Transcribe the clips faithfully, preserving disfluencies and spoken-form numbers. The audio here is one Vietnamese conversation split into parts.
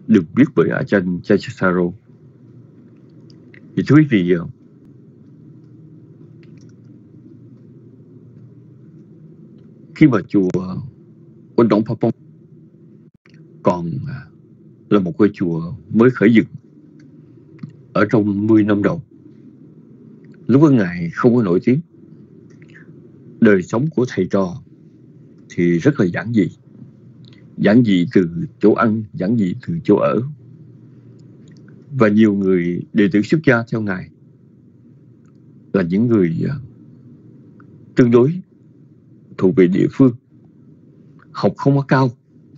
được viết bởi Ajahn Chajasaro. Thì thưa quý vị, khi mà chùa Ấn Độ Phapong còn là một ngôi chùa mới khởi dựng ở trong mười năm đầu, lúc đó Ngài không có nổi tiếng, đời sống của thầy trò thì rất là giản dị. Giản dị từ chỗ ăn, giản dị từ chỗ ở. Và nhiều người đệ tử xuất gia theo Ngài là những người tương đối thuộc về địa phương, học không có cao.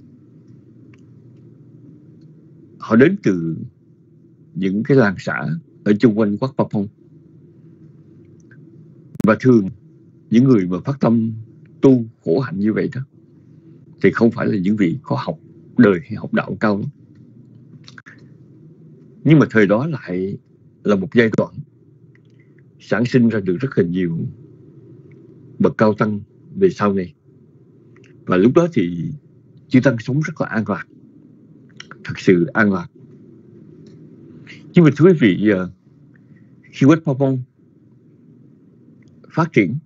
Họ đến từ những cái làng xã ở chung quanh Wat Pha Phong. Và thường những người mà phát tâm tu khổ hạnh như vậy đó thì không phải là những vị có học đời hay học đạo cao lắm. Nhưng mà thời đó lại là một giai đoạn sản sinh ra được rất là nhiều bậc cao tăng về sau này. Và lúc đó thì chư tăng sống rất là an lạc, thật sự an lạc. Nhưng mà thưa quý vị, khi Wat Pha Phong phát triển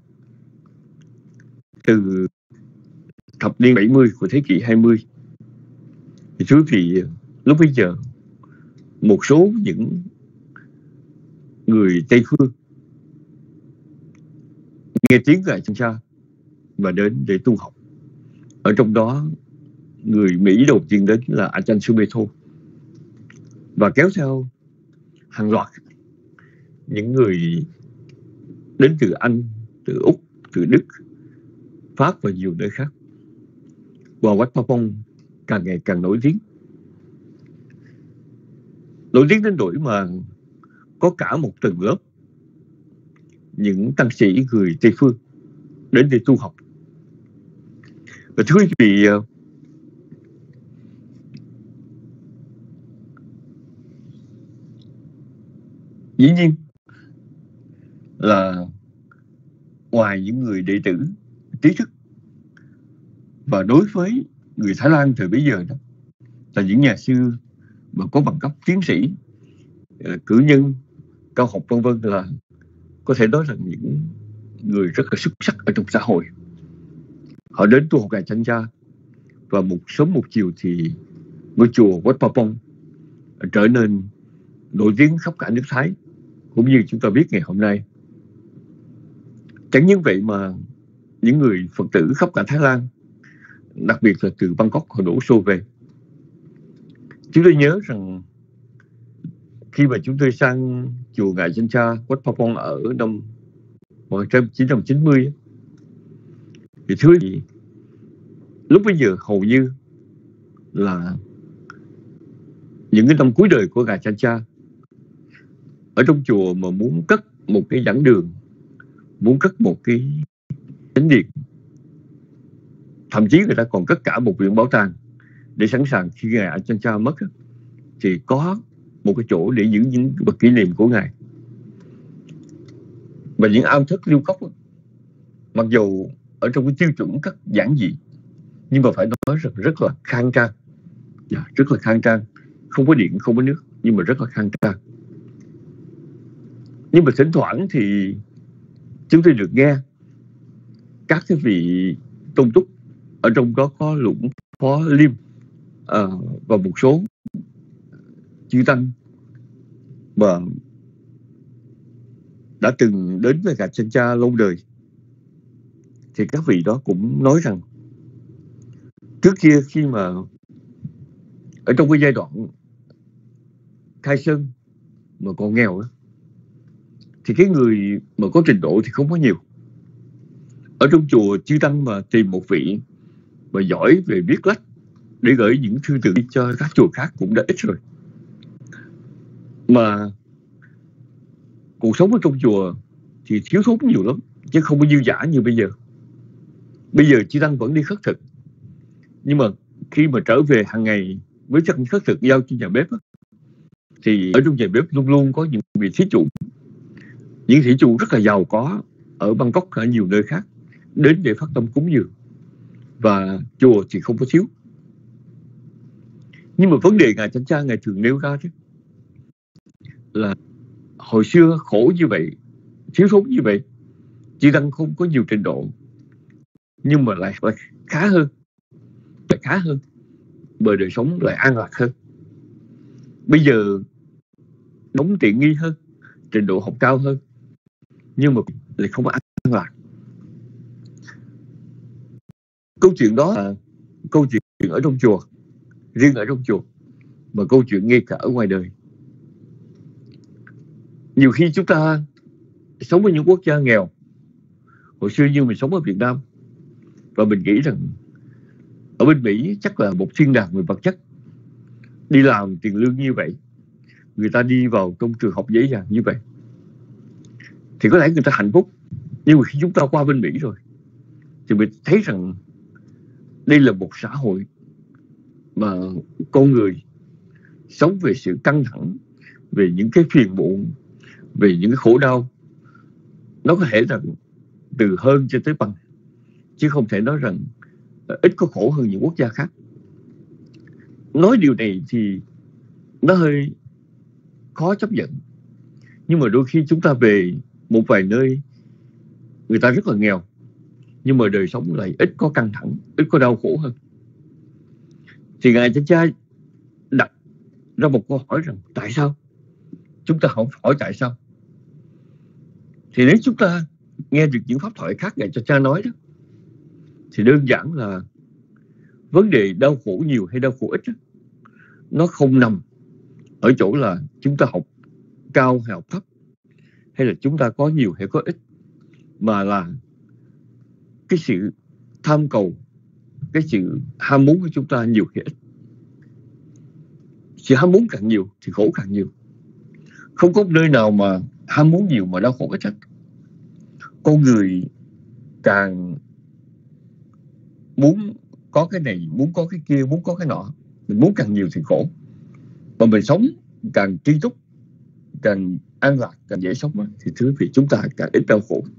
từ thập niên bảy mươi của thế kỷ hai mươi, thì thưa quý vị, lúc bây giờ một số những người Tây phương nghe tiếng của Ajahn Chah và đến để tu học. Ở trong đó, người Mỹ đầu tiên đến là Ajahn Sumedho, và kéo theo hàng loạt những người đến từ Anh, từ Úc, từ Đức, Pháp và nhiều nơi khác. Và Wat Pha Phong càng ngày càng nổi tiếng. Nổi tiếng đến nỗi mà có cả một tầng lớp những tăng sĩ người Tây phương đến để tu học. Và thưa quý vị, dĩ nhiên là ngoài những người đệ tử trí thức, và đối với người Thái Lan thời bấy giờ đó là những nhà sư mà có bằng cấp tiến sĩ, cử nhân, cao học vân vân, là có thể nói là những người rất là xuất sắc ở trong xã hội. Họ đến tu học Ngài Ajahn Chah, và một sớm một chiều thì ngôi chùa Wat Pha Phong trở nên nổi tiếng khắp cả nước Thái, cũng như chúng ta biết ngày hôm nay. Chẳng những vậy mà những người Phật tử khắp cả Thái Lan, đặc biệt là từ Bangkok, họ đổ xô về. Chúng tôi nhớ rằng khi mà chúng tôi sang chùa Ngài Ajahn Chah Wat Pha Phong ở năm một nghìn chín trăm chín mươi, thì thưa quý vị, lúc bây giờ hầu như là những cái năm cuối đời của Ngài Ajahn Chah, ở trong chùa mà muốn cất một cái giảng đường, muốn cất một cái chánh điện, thậm chí người ta còn cất cả một viện bảo tàng để sẵn sàng khi Ngài Ajahn Chah mất thì có một cái chỗ để giữ những vật kỷ niệm của Ngài. Và những am thất lưu cốc, mặc dù ở trong cái tiêu chuẩn cất giản dị, nhưng mà phải nói rằng rất là khang trang, rất là khang trang, không có điện, không có nước, nhưng mà rất là khang trang. Nhưng mà thỉnh thoảng thì chúng tôi được nghe các cái vị tôn túc, ở trong đó có Lũng Phó Liêm à, và một số chư tăng mà đã từng đến với Ngài Ajahn Chah lâu đời, thì các vị đó cũng nói rằng trước kia khi mà ở trong cái giai đoạn khai sơn mà còn nghèo đó, thì cái người mà có trình độ thì không có nhiều. Ở trong chùa chư tăng mà tìm một vị mà giỏi về viết lách để gửi những thư từ đi cho các chùa khác cũng đã ít rồi. Mà cuộc sống ở trong chùa thì thiếu thốn nhiều lắm, chứ không có dư dả như bây giờ. Bây giờ chư tăng vẫn đi khất thực, nhưng mà khi mà trở về hàng ngày với chất khất thực giao cho nhà bếp á, thì ở trong nhà bếp luôn luôn có những vị thí chủ, những thí chủ rất là giàu có ở Bangkok, ở nhiều nơi khác, đến để phát tâm cúng dường, và chùa thì không có thiếu. Nhưng mà vấn đề Ngài Thánh Cha Ngài thường nêu ra chứ là hồi xưa khổ như vậy, thiếu thốn như vậy, Chư Tăng không có nhiều trình độ, nhưng mà lại, lại khá hơn, lại khá hơn, bởi đời sống lại an lạc hơn. Bây giờ đóng tiện nghi hơn, trình độ học cao hơn, nhưng mà lại không an lạc. Câu chuyện đó là câu chuyện ở trong chùa, riêng ở trong chùa, mà câu chuyện ngay cả ở ngoài đời. Nhiều khi chúng ta sống ở những quốc gia nghèo, hồi xưa như mình sống ở Việt Nam, và mình nghĩ rằng ở bên Mỹ chắc là một thiên đàng về vật chất, đi làm tiền lương như vậy, người ta đi vào trong trường học dễ dàng như vậy, thì có lẽ người ta hạnh phúc. Nhưng mà khi chúng ta qua bên Mỹ rồi thì mình thấy rằng đây là một xã hội mà con người sống về sự căng thẳng, về những cái phiền muộn, về những cái khổ đau. Nó có thể rằng từ hơn cho tới bằng, chứ không thể nói rằng ít có khổ hơn những quốc gia khác. Nói điều này thì nó hơi khó chấp nhận, nhưng mà đôi khi chúng ta về một vài nơi người ta rất là nghèo, nhưng mà đời sống lại ít có căng thẳng, ít có đau khổ hơn. Thì Ngài Thánh Cha đặt ra một câu hỏi rằng tại sao? Chúng ta không hỏi tại sao. Thì nếu chúng ta nghe được những pháp thoại khác Ngài Thánh Cha nói đó, thì đơn giản là vấn đề đau khổ nhiều hay đau khổ ít đó, nó không nằm ở chỗ là chúng ta học cao hay học thấp, hay là chúng ta có nhiều hay có ít, mà là cái sự tham cầu, cái sự ham muốn của chúng ta nhiều hay ít. Sự ham muốn càng nhiều thì khổ càng nhiều. Không có nơi nào mà ham muốn nhiều mà đau khổ ít hết. Con người càng muốn có cái này, muốn có cái kia, muốn có cái nọ, mình muốn càng nhiều thì khổ. Mà mình sống càng tri túc, càng an lạc, càng dễ sống thì thưa quý vị, chúng ta càng ít đau khổ.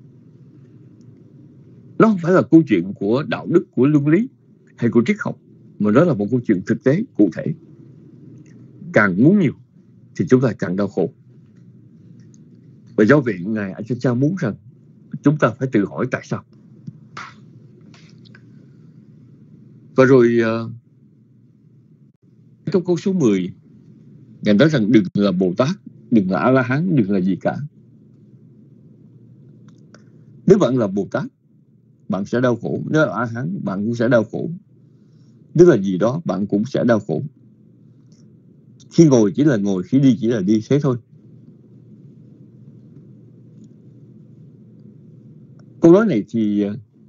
Nó không phải là câu chuyện của đạo đức, của luân lý hay của triết học, mà nó là một câu chuyện thực tế, cụ thể. Càng muốn nhiều thì chúng ta càng đau khổ. Và do vậy Ngài A Cha muốn rằng chúng ta phải tự hỏi tại sao. Và rồi uh, trong câu số mười, Ngài nói rằng đừng là Bồ Tát, đừng là A-la-hán, đừng là gì cả. Nếu bạn là Bồ Tát, bạn sẽ đau khổ. Nếu là A-la-hán, bạn cũng sẽ đau khổ. Nếu là gì đó, bạn cũng sẽ đau khổ. Khi ngồi chỉ là ngồi, khi đi chỉ là đi, thế thôi. Câu nói này thì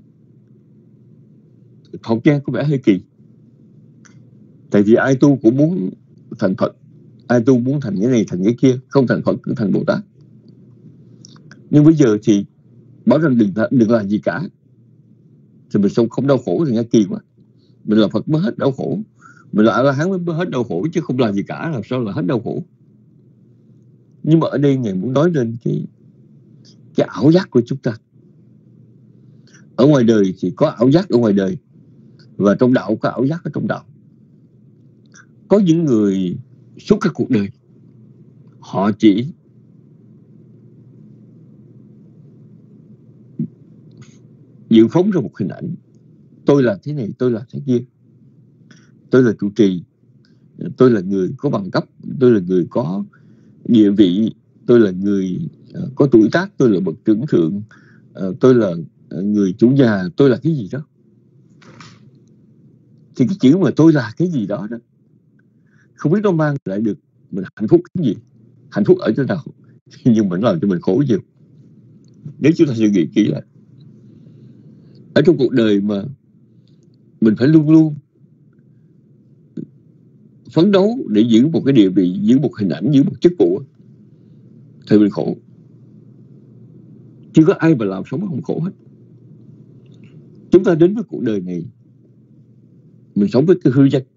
học nghe có vẻ hơi kỳ. Tại vì ai tu cũng muốn thành Phật, ai tu muốn thành cái này thành cái kia, không thành Phật cũng thành Bồ Tát. Nhưng bây giờ thì bảo rằng đừng, đừng làm gì cả, thì mình không, không đau khổ thì nghe kỳ quá. Mình là Phật mới hết đau khổ, mình là A-la-hán mới hết đau khổ, chứ không làm gì cả làm sao là hết đau khổ. Nhưng mà ở đây Ngài muốn nói lên cái, cái ảo giác của chúng ta. Ở ngoài đời thì có ảo giác ở ngoài đời, và trong đạo có ảo giác ở trong đạo. Có những người suốt các cuộc đời họ chỉ dự phóng ra một hình ảnh: tôi là thế này, tôi là thế kia, tôi là trụ trì, tôi là người có bằng cấp, tôi là người có địa vị, tôi là người có tuổi tác, tôi là bậc trưởng thượng, tôi là người chủ nhà, tôi là cái gì đó. Thì cái chữ mà tôi là cái gì đó đó, không biết nó mang lại được mình hạnh phúc cái gì, hạnh phúc ở chỗ nào, nhưng mà nó làm cho mình khổ nhiều. Nếu chúng ta suy nghĩ kỹ lại, ở trong cuộc đời mà mình phải luôn luôn phấn đấu để giữ một cái địa vị, giữ một hình ảnh, giữ một chức vụ, thì mình khổ. Chứ có ai mà làm sống không khổ hết. Chúng ta đến với cuộc đời này, mình sống với cái hư danh.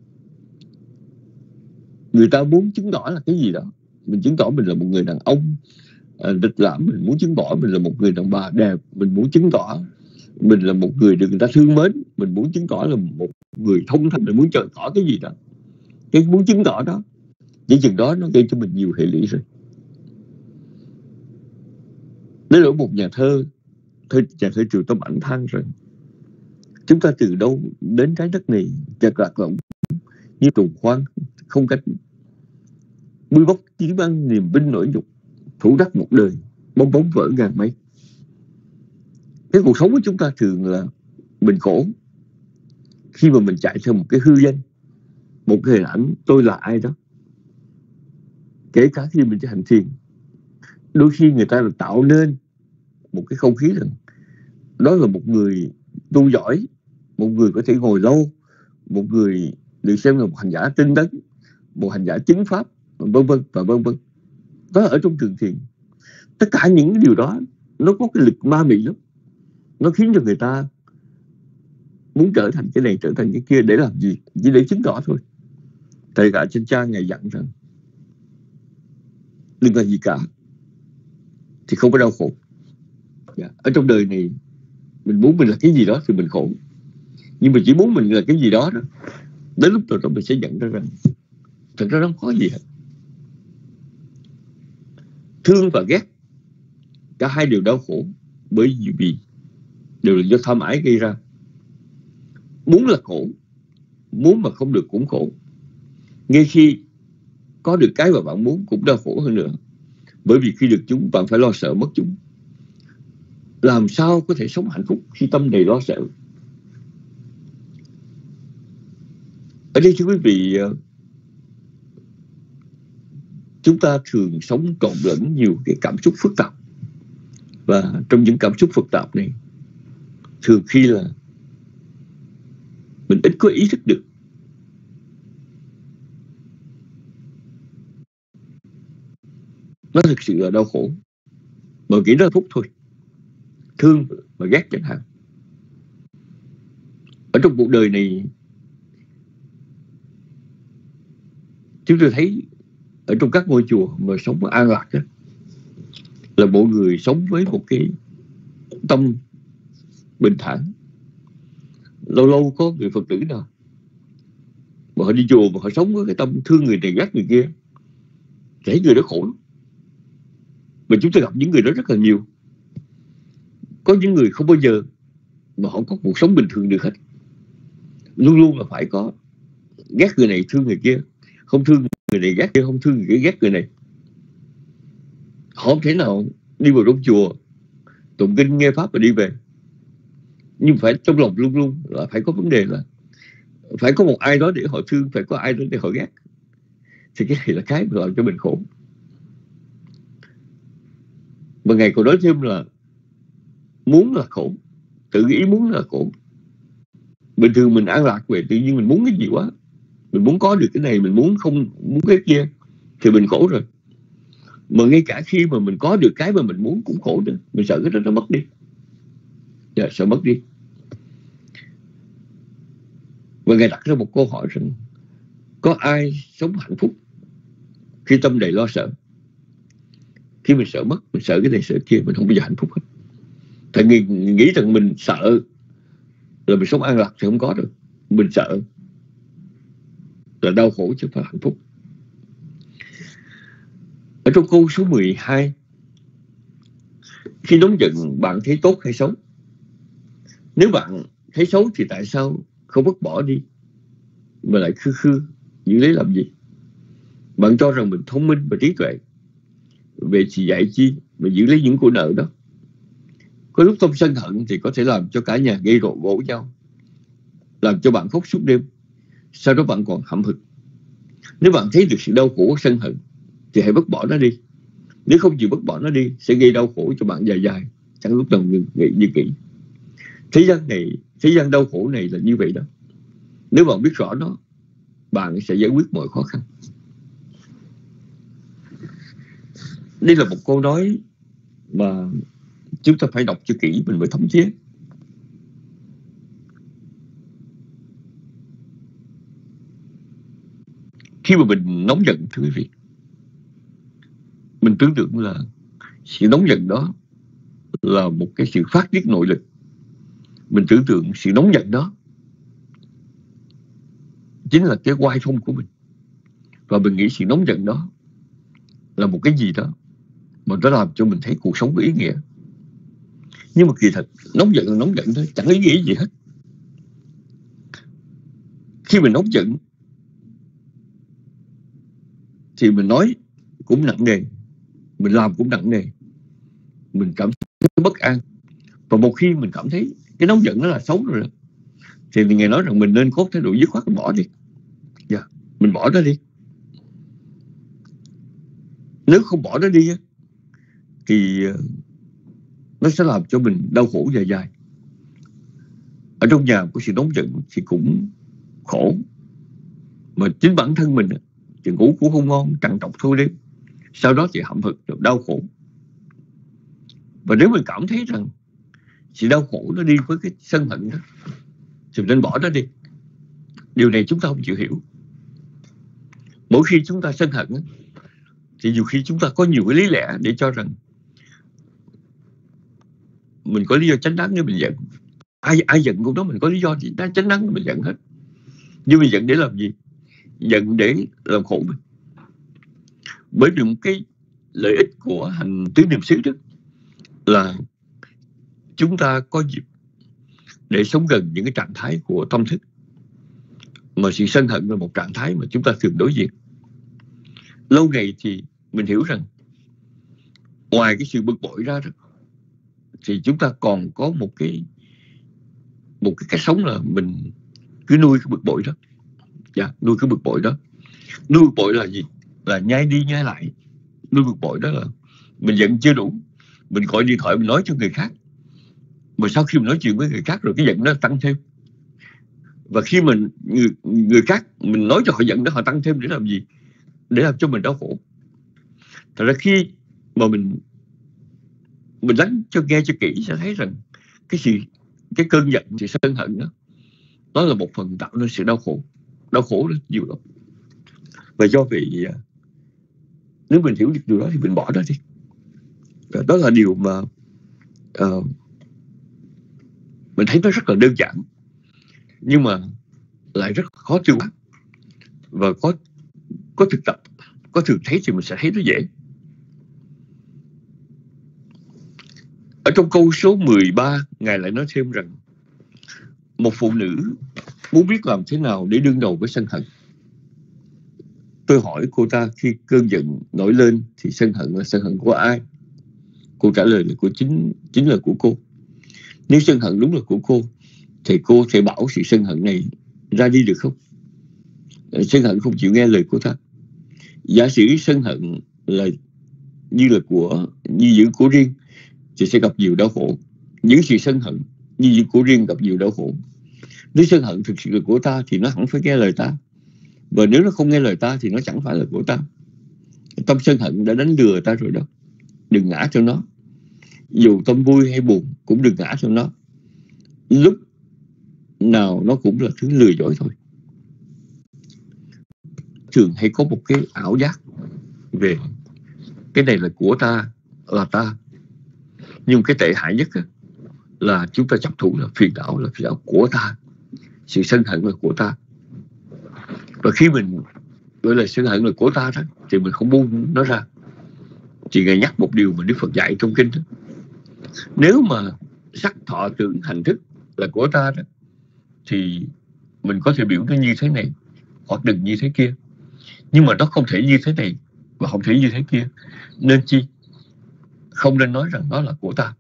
Người ta muốn chứng tỏ là cái gì đó. Mình chứng tỏ mình là một người đàn ông lịch lãm, mình muốn chứng tỏ mình là một người đàn bà đẹp, mình muốn chứng tỏ mình là một người được người ta thương mến, mình muốn chứng tỏ là một người thông thanh, mình muốn chứng tỏ cái gì đó. cái muốn chứng tỏ đó, những chừng đó nó gây cho mình nhiều hệ lụy rồi. Đến lỗi một nhà thơ, thơ nhà thơ Triệu Tâm Ảnh than rằng chúng ta từ đâu đến trái đất này chợt lạc lõng như trùng khoan không cách, bươi bóc chí mang niềm vinh nỗi nhục, thủ đắc một đời bong bóng vỡ ngàn mây. Cái cuộc sống của chúng ta thường là mình khổ khi mà mình chạy theo một cái hư danh, một cái hình ảnh tôi là ai đó. Kể cả khi mình hành thiền, đôi khi người ta là tạo nên một cái không khí rằng đó là một người tu giỏi, một người có thể ngồi lâu, một người được xem là một hành giả tinh tấn, một hành giả chứng pháp, vân vân và vân vân. Đó là ở trong trường thiền. Tất cả những điều đó nó có cái lực ma mị lắm, nó khiến cho người ta muốn trở thành cái này, trở thành cái kia để làm gì? Chỉ để chứng tỏ thôi. Thầy cả trên cha ngài dặn rằng đừng làm gì cả thì không có đau khổ. Ở trong đời này mình muốn mình là cái gì đó thì mình khổ, nhưng mà chỉ muốn mình là cái gì đó đó, đến lúc nào đó mình sẽ nhận ra rằng thật ra nó không có gì hết. Thương và ghét, cả hai đều đau khổ, bởi vì đều là do tham ái gây ra. Muốn là khổ, muốn mà không được cũng khổ. Ngay khi có được cái mà bạn muốn cũng đau khổ hơn nữa, bởi vì khi được chúng bạn phải lo sợ mất chúng. Làm sao có thể sống hạnh phúc khi tâm đầy lo sợ? Ở đây thưa quý vị, chúng ta thường sống trộn lẫn nhiều cái cảm xúc phức tạp. Và trong những cảm xúc phức tạp này, thường khi là mình ít có ý thức được. Nó thực sự là đau khổ, mà nghĩ nó là phúc thôi. Thương và ghét chẳng hạn. Ở trong cuộc đời này, chúng tôi thấy ở trong các ngôi chùa mà sống an lạc đó, là mọi người sống với một cái tâm bình thản. Lâu lâu có người Phật tử nào mà họ đi chùa mà họ sống với cái tâm thương người này ghét người kia, thấy người đó khổ lắm. Mà chúng tôi gặp những người đó rất là nhiều. Có những người không bao giờ mà họ có cuộc sống bình thường được hết. Luôn luôn là phải có ghét người này thương người kia, không thương người này ghét kia, không thương người kia ghét người này. Họ không thể nào đi vào trong chùa tụng kinh nghe pháp và đi về. Nhưng phải trong lòng luôn luôn là phải có vấn đề, là phải có một ai đó để họ thương, phải có ai đó để họ ghét. Thì cái này là cái mà làm cho mình khổ. Và Ngài còn nói thêm là muốn là khổ, tự ý muốn là khổ. Bình thường mình an lạc về, tự nhiên mình muốn cái gì quá, mình muốn có được cái này, mình muốn không muốn cái kia, thì mình khổ rồi. Mà ngay cả khi mà mình có được cái mà mình muốn cũng khổ nữa. Mình sợ cái đó nó mất đi. Dạ, sợ mất đi. Và Ngài đặt ra một câu hỏi rằng có ai sống hạnh phúc khi tâm đầy lo sợ? Khi mình sợ mất, mình sợ cái này sợ kia, mình không bao giờ hạnh phúc hết. Tại vì nghĩ rằng mình sợ là mình sống an lạc thì không có được. Mình sợ là đau khổ chứ không phải hạnh phúc. Ở trong câu số mười hai, khi nóng giận bạn thấy tốt hay xấu? Nếu bạn thấy xấu thì tại sao không vứt bỏ đi mà lại khư khư giữ lấy làm gì? Bạn cho rằng mình thông minh và trí tuệ, về chỉ dạy chi mà giữ lấy những của nợ đó? Có lúc tâm sân hận thì có thể làm cho cả nhà gây rộ gỗ nhau, làm cho bạn khóc suốt đêm. Sau đó bạn còn hậm hực. Nếu bạn thấy được sự đau khổ của sân hận thì hãy vứt bỏ nó đi. Nếu không chịu vứt bỏ nó đi, sẽ gây đau khổ cho bạn dài dài, chẳng lúc nào ngừng nghĩ như kỹ. Thế gian này, thế gian đau khổ này là như vậy đó. Nếu bạn biết rõ nó, bạn sẽ giải quyết mọi khó khăn. Đây là một câu nói mà chúng ta phải đọc cho kỹ mình mới thấm thía. Khi mà mình nóng giận, thưa quý vị, mình tưởng tượng là sự nóng giận đó là một cái sự phát tiết nội lực. Mình tưởng tượng sự nóng giận đó chính là cái oai phong của mình. Và mình nghĩ sự nóng giận đó là một cái gì đó mà nó làm cho mình thấy cuộc sống có ý nghĩa. Nhưng mà kỳ thật nóng giận là nóng giận thôi, chẳng ý nghĩa gì hết. Khi mình nóng giận thì mình nói cũng nặng nề, mình làm cũng nặng nề, mình cảm thấy bất an. Và một khi mình cảm thấy cái nóng giận nó là xấu rồi đó, thì người nói rằng mình nên có thái độ dứt khoát, mình bỏ đi. Yeah, mình bỏ nó đi. Nếu không bỏ nó đi thì nó sẽ làm cho mình đau khổ dài dài. Ở trong nhà có sự nóng giận thì cũng khổ, mà chính bản thân mình thì ngủ cũng không ngon, trằn trọc thôi đêm, sau đó thì hậm hực, đau khổ. Và nếu mình cảm thấy rằng sự đau khổ nó đi với cái sân hận đó, thì nên bỏ nó đi. Điều này chúng ta không chịu hiểu. Mỗi khi chúng ta sân hận thì nhiều khi chúng ta có nhiều cái lý lẽ để cho rằng mình có lý do chính đáng để mình giận. Ai ai giận cũng đó, mình có lý do thì chính đáng để mình giận hết. Nhưng mình giận để làm gì? Giận để làm khổ mình. Bởi vì một cái lợi ích của hành tứ niệm xứ đó là chúng ta có dịp để sống gần những cái trạng thái của tâm thức, mà sự sân hận là một trạng thái mà chúng ta thường đối diện. Lâu ngày thì mình hiểu rằng ngoài cái sự bực bội ra đó, thì chúng ta còn có một cái một cái cách sống là mình cứ nuôi cái bực bội đó. Dạ, nuôi cái bực bội đó. Nuôi bực bội là gì? Là nhai đi nhai lại. Nuôi bực bội đó là mình giận chưa đủ, mình gọi điện thoại mình nói cho người khác, mà sau khi mình nói chuyện với người khác rồi cái giận nó tăng thêm. Và khi mình người, người khác mình nói cho họ giận đó, họ tăng thêm để làm gì? Để làm cho mình đau khổ. Thật ra khi mà mình mình lắng cho nghe cho kỹ sẽ thấy rằng cái sự cái cơn giận, sự sân hận đó, đó là một phần tạo nên sự đau khổ. Đau khổ rất nhiều lắm. Và do vậy nếu mình hiểu được điều đó thì mình bỏ nó đi. Đó là điều mà uh, mình thấy nó rất là đơn giản, nhưng mà lại rất khó tiêu hóa. Và có có thực tập, có thường thấy thì mình sẽ thấy nó dễ. Ở trong câu số mười ba, Ngài lại nói thêm rằng một phụ nữ muốn biết làm thế nào để đương đầu với sân hận. Tôi hỏi cô ta khi cơn giận nổi lên thì sân hận là sân hận của ai? Cô trả lời là của chính, chính là của cô. Nếu sân hận đúng là của cô, thì cô sẽ bảo sự sân hận này ra đi được không? Sân hận không chịu nghe lời của ta. Giả sử sân hận là như là của như giữ của riêng thì sẽ gặp nhiều đau khổ. Những sự sân hận như giữ của riêng gặp nhiều đau khổ. Nếu sân hận thực sự là của ta thì nó hẳn phải nghe lời ta. Và nếu nó không nghe lời ta thì nó chẳng phải là của ta. Tâm sân hận đã đánh lừa ta rồi đó. Đừng ngã cho nó. Dù tâm vui hay buồn cũng đừng ngã cho nó. Lúc nào nó cũng là thứ lừa dối thôi. Thường hay có một cái ảo giác về cái này là của ta, là ta. Nhưng cái tệ hại nhất là chúng ta chấp thủ là phiền não, là phiền não của ta. Sự sân hận là của ta. Và khi mình gọi là sân hận là của ta đó, thì mình không buông nó ra. Chỉ Ngài nhắc một điều mà Đức Phật dạy trong kinh đó. Nếu mà sắc thọ tưởng hành thức là của ta đó, thì mình có thể biểu nó như thế này hoặc đừng như thế kia. Nhưng mà nó không thể như thế này và không thể như thế kia. Nên chi? Không nên nói rằng nó là của ta.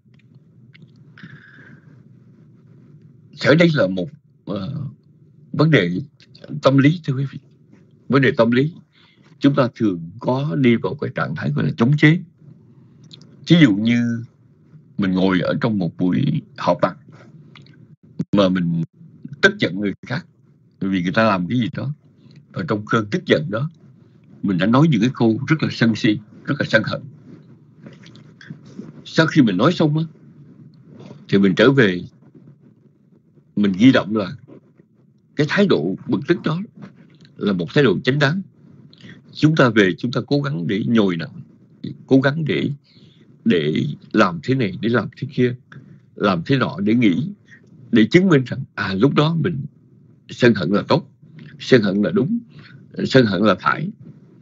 Ở đây là một uh, vấn đề tâm lý thưa quý vị. Vấn đề tâm lý. Chúng ta thường có đi vào cái trạng thái gọi là chống chế. Ví dụ như mình ngồi ở trong một buổi họp mặt mà mình tức giận người khác vì người ta làm cái gì đó. Và trong cơn tức giận đó, mình đã nói những cái câu rất là sân si, rất là sân hận. Sau khi mình nói xong á, thì mình trở về, mình ghi động là cái thái độ bực tức đó là một thái độ chánh đáng. Chúng ta về, chúng ta cố gắng để nhồi nặng, cố gắng để để làm thế này, để làm thế kia, làm thế nọ để nghĩ, để chứng minh rằng à lúc đó mình sân hận là tốt, sân hận là đúng, sân hận là phải.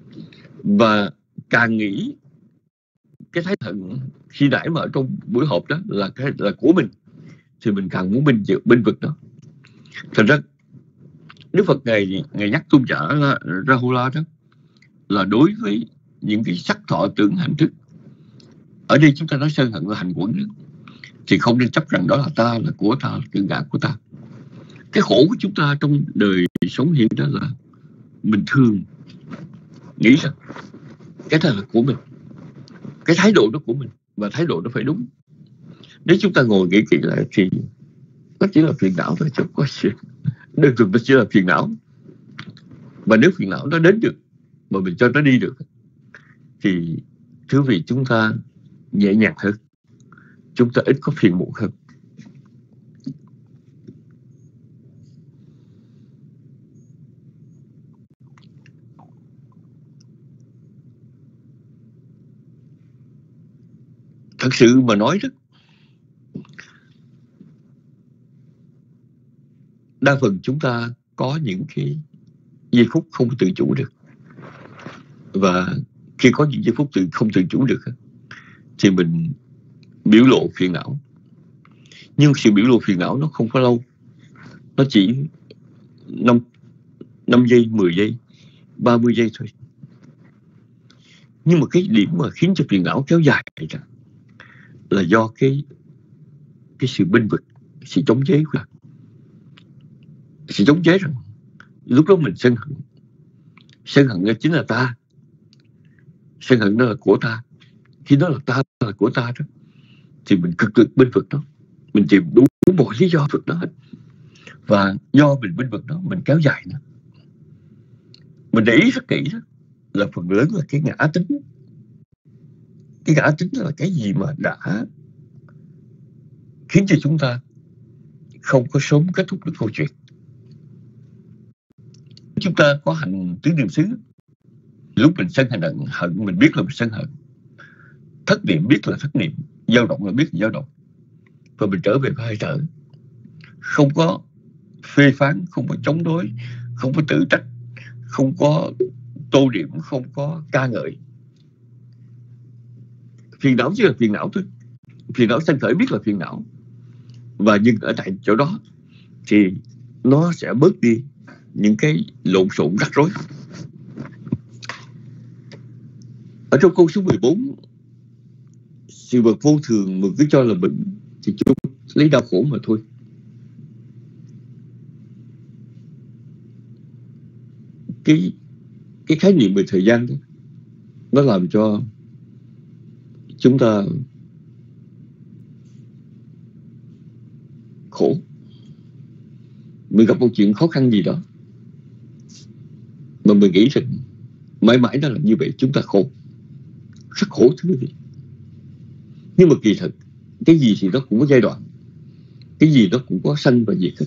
Và càng nghĩ cái thái thận khi nãy mà ở trong buổi họp đó là cái là của mình, thì mình càng muốn binh vực binh vực đó. Thật ra Đức Phật ngày ngày nhắc tôn giả Rahula đó là đối với những cái sắc thọ tưởng hành thức. Ở đây chúng ta nói sân hận là hành quẩn đó, thì không nên chấp rằng đó là ta, là của ta, là tự ngã của ta. Cái khổ của chúng ta trong đời sống hiện đó là mình thường nghĩ rằng cái đó là của mình, cái thái độ đó của mình, và thái độ đó phải đúng. Nếu chúng ta ngồi nghĩ kỹ lại thì nó chỉ là phiền não thôi, chứ không có gì. Đơn thuần nó chỉ là phiền não. Và nếu phiền não nó đến được mà mình cho nó đi được, thì thưa vị, chúng ta nhẹ nhàng hơn, chúng ta ít có phiền muộn hơn. Thật sự mà nói đó, đa phần chúng ta có những cái giây phút không tự chủ được. Và khi có những giây phút tự không tự chủ được thì mình biểu lộ phiền não. Nhưng sự biểu lộ phiền não nó không có lâu, nó chỉ năm giây, mười giây, ba mươi giây thôi. Nhưng mà cái điểm mà khiến cho phiền não kéo dài là do cái cái sự bênh vực, sự chống chế của sự chống chế rằng lúc đó mình sân hận, sân hận đó chính là ta, sân hận đó là của ta. Khi đó là ta, là của ta đó, thì mình cực cực bênh vực đó, mình tìm đủ mọi lý do vực đó hết. Và do mình bênh vực đó, mình kéo dài nữa. Mình để ý rất kỹ đó, là phần lớn là cái ngã tính. Cái ngã tính là cái gì mà đã khiến cho chúng ta không có sớm kết thúc được câu chuyện. Chúng ta có hành tứ niệm xứ, lúc mình sân hận, hận mình biết là mình sân hận, thất niệm biết là thất niệm, dao động là biết là dao động, và mình trở về với hơi thở, không có phê phán, không có chống đối, không có tự trách, không có tô điểm, không có ca ngợi. Phiền não chỉ là phiền não thôi, phiền não sanh khởi biết là phiền não, và nhưng ở tại chỗ đó thì nó sẽ bớt đi những cái lộn xộn rắc rối. Ở trong câu số mười bốn, sự vật vô thường mà cứ cho là bệnh thì chúng lấy đau khổ mà thôi. Cái cái khái niệm về thời gian đó, nó làm cho chúng ta khổ. Mình gặp một chuyện khó khăn gì đó mà mình nghĩ rằng mãi mãi nó là như vậy, chúng ta khổ, rất khổ thưa quý vị. Nhưng mà kỳ thực cái gì thì nó cũng có giai đoạn, cái gì nó cũng có sanh và diệt hết.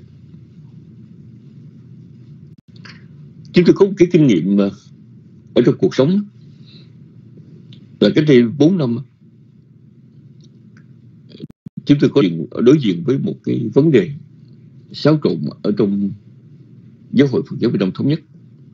Chúng tôi có một cái kinh nghiệm mà ở trong cuộc sống là cách đây bốn năm, chúng tôi có đối diện với một cái vấn đề xáo trộn ở trong Giáo hội Phật giáo Việt Nam Thống Nhất.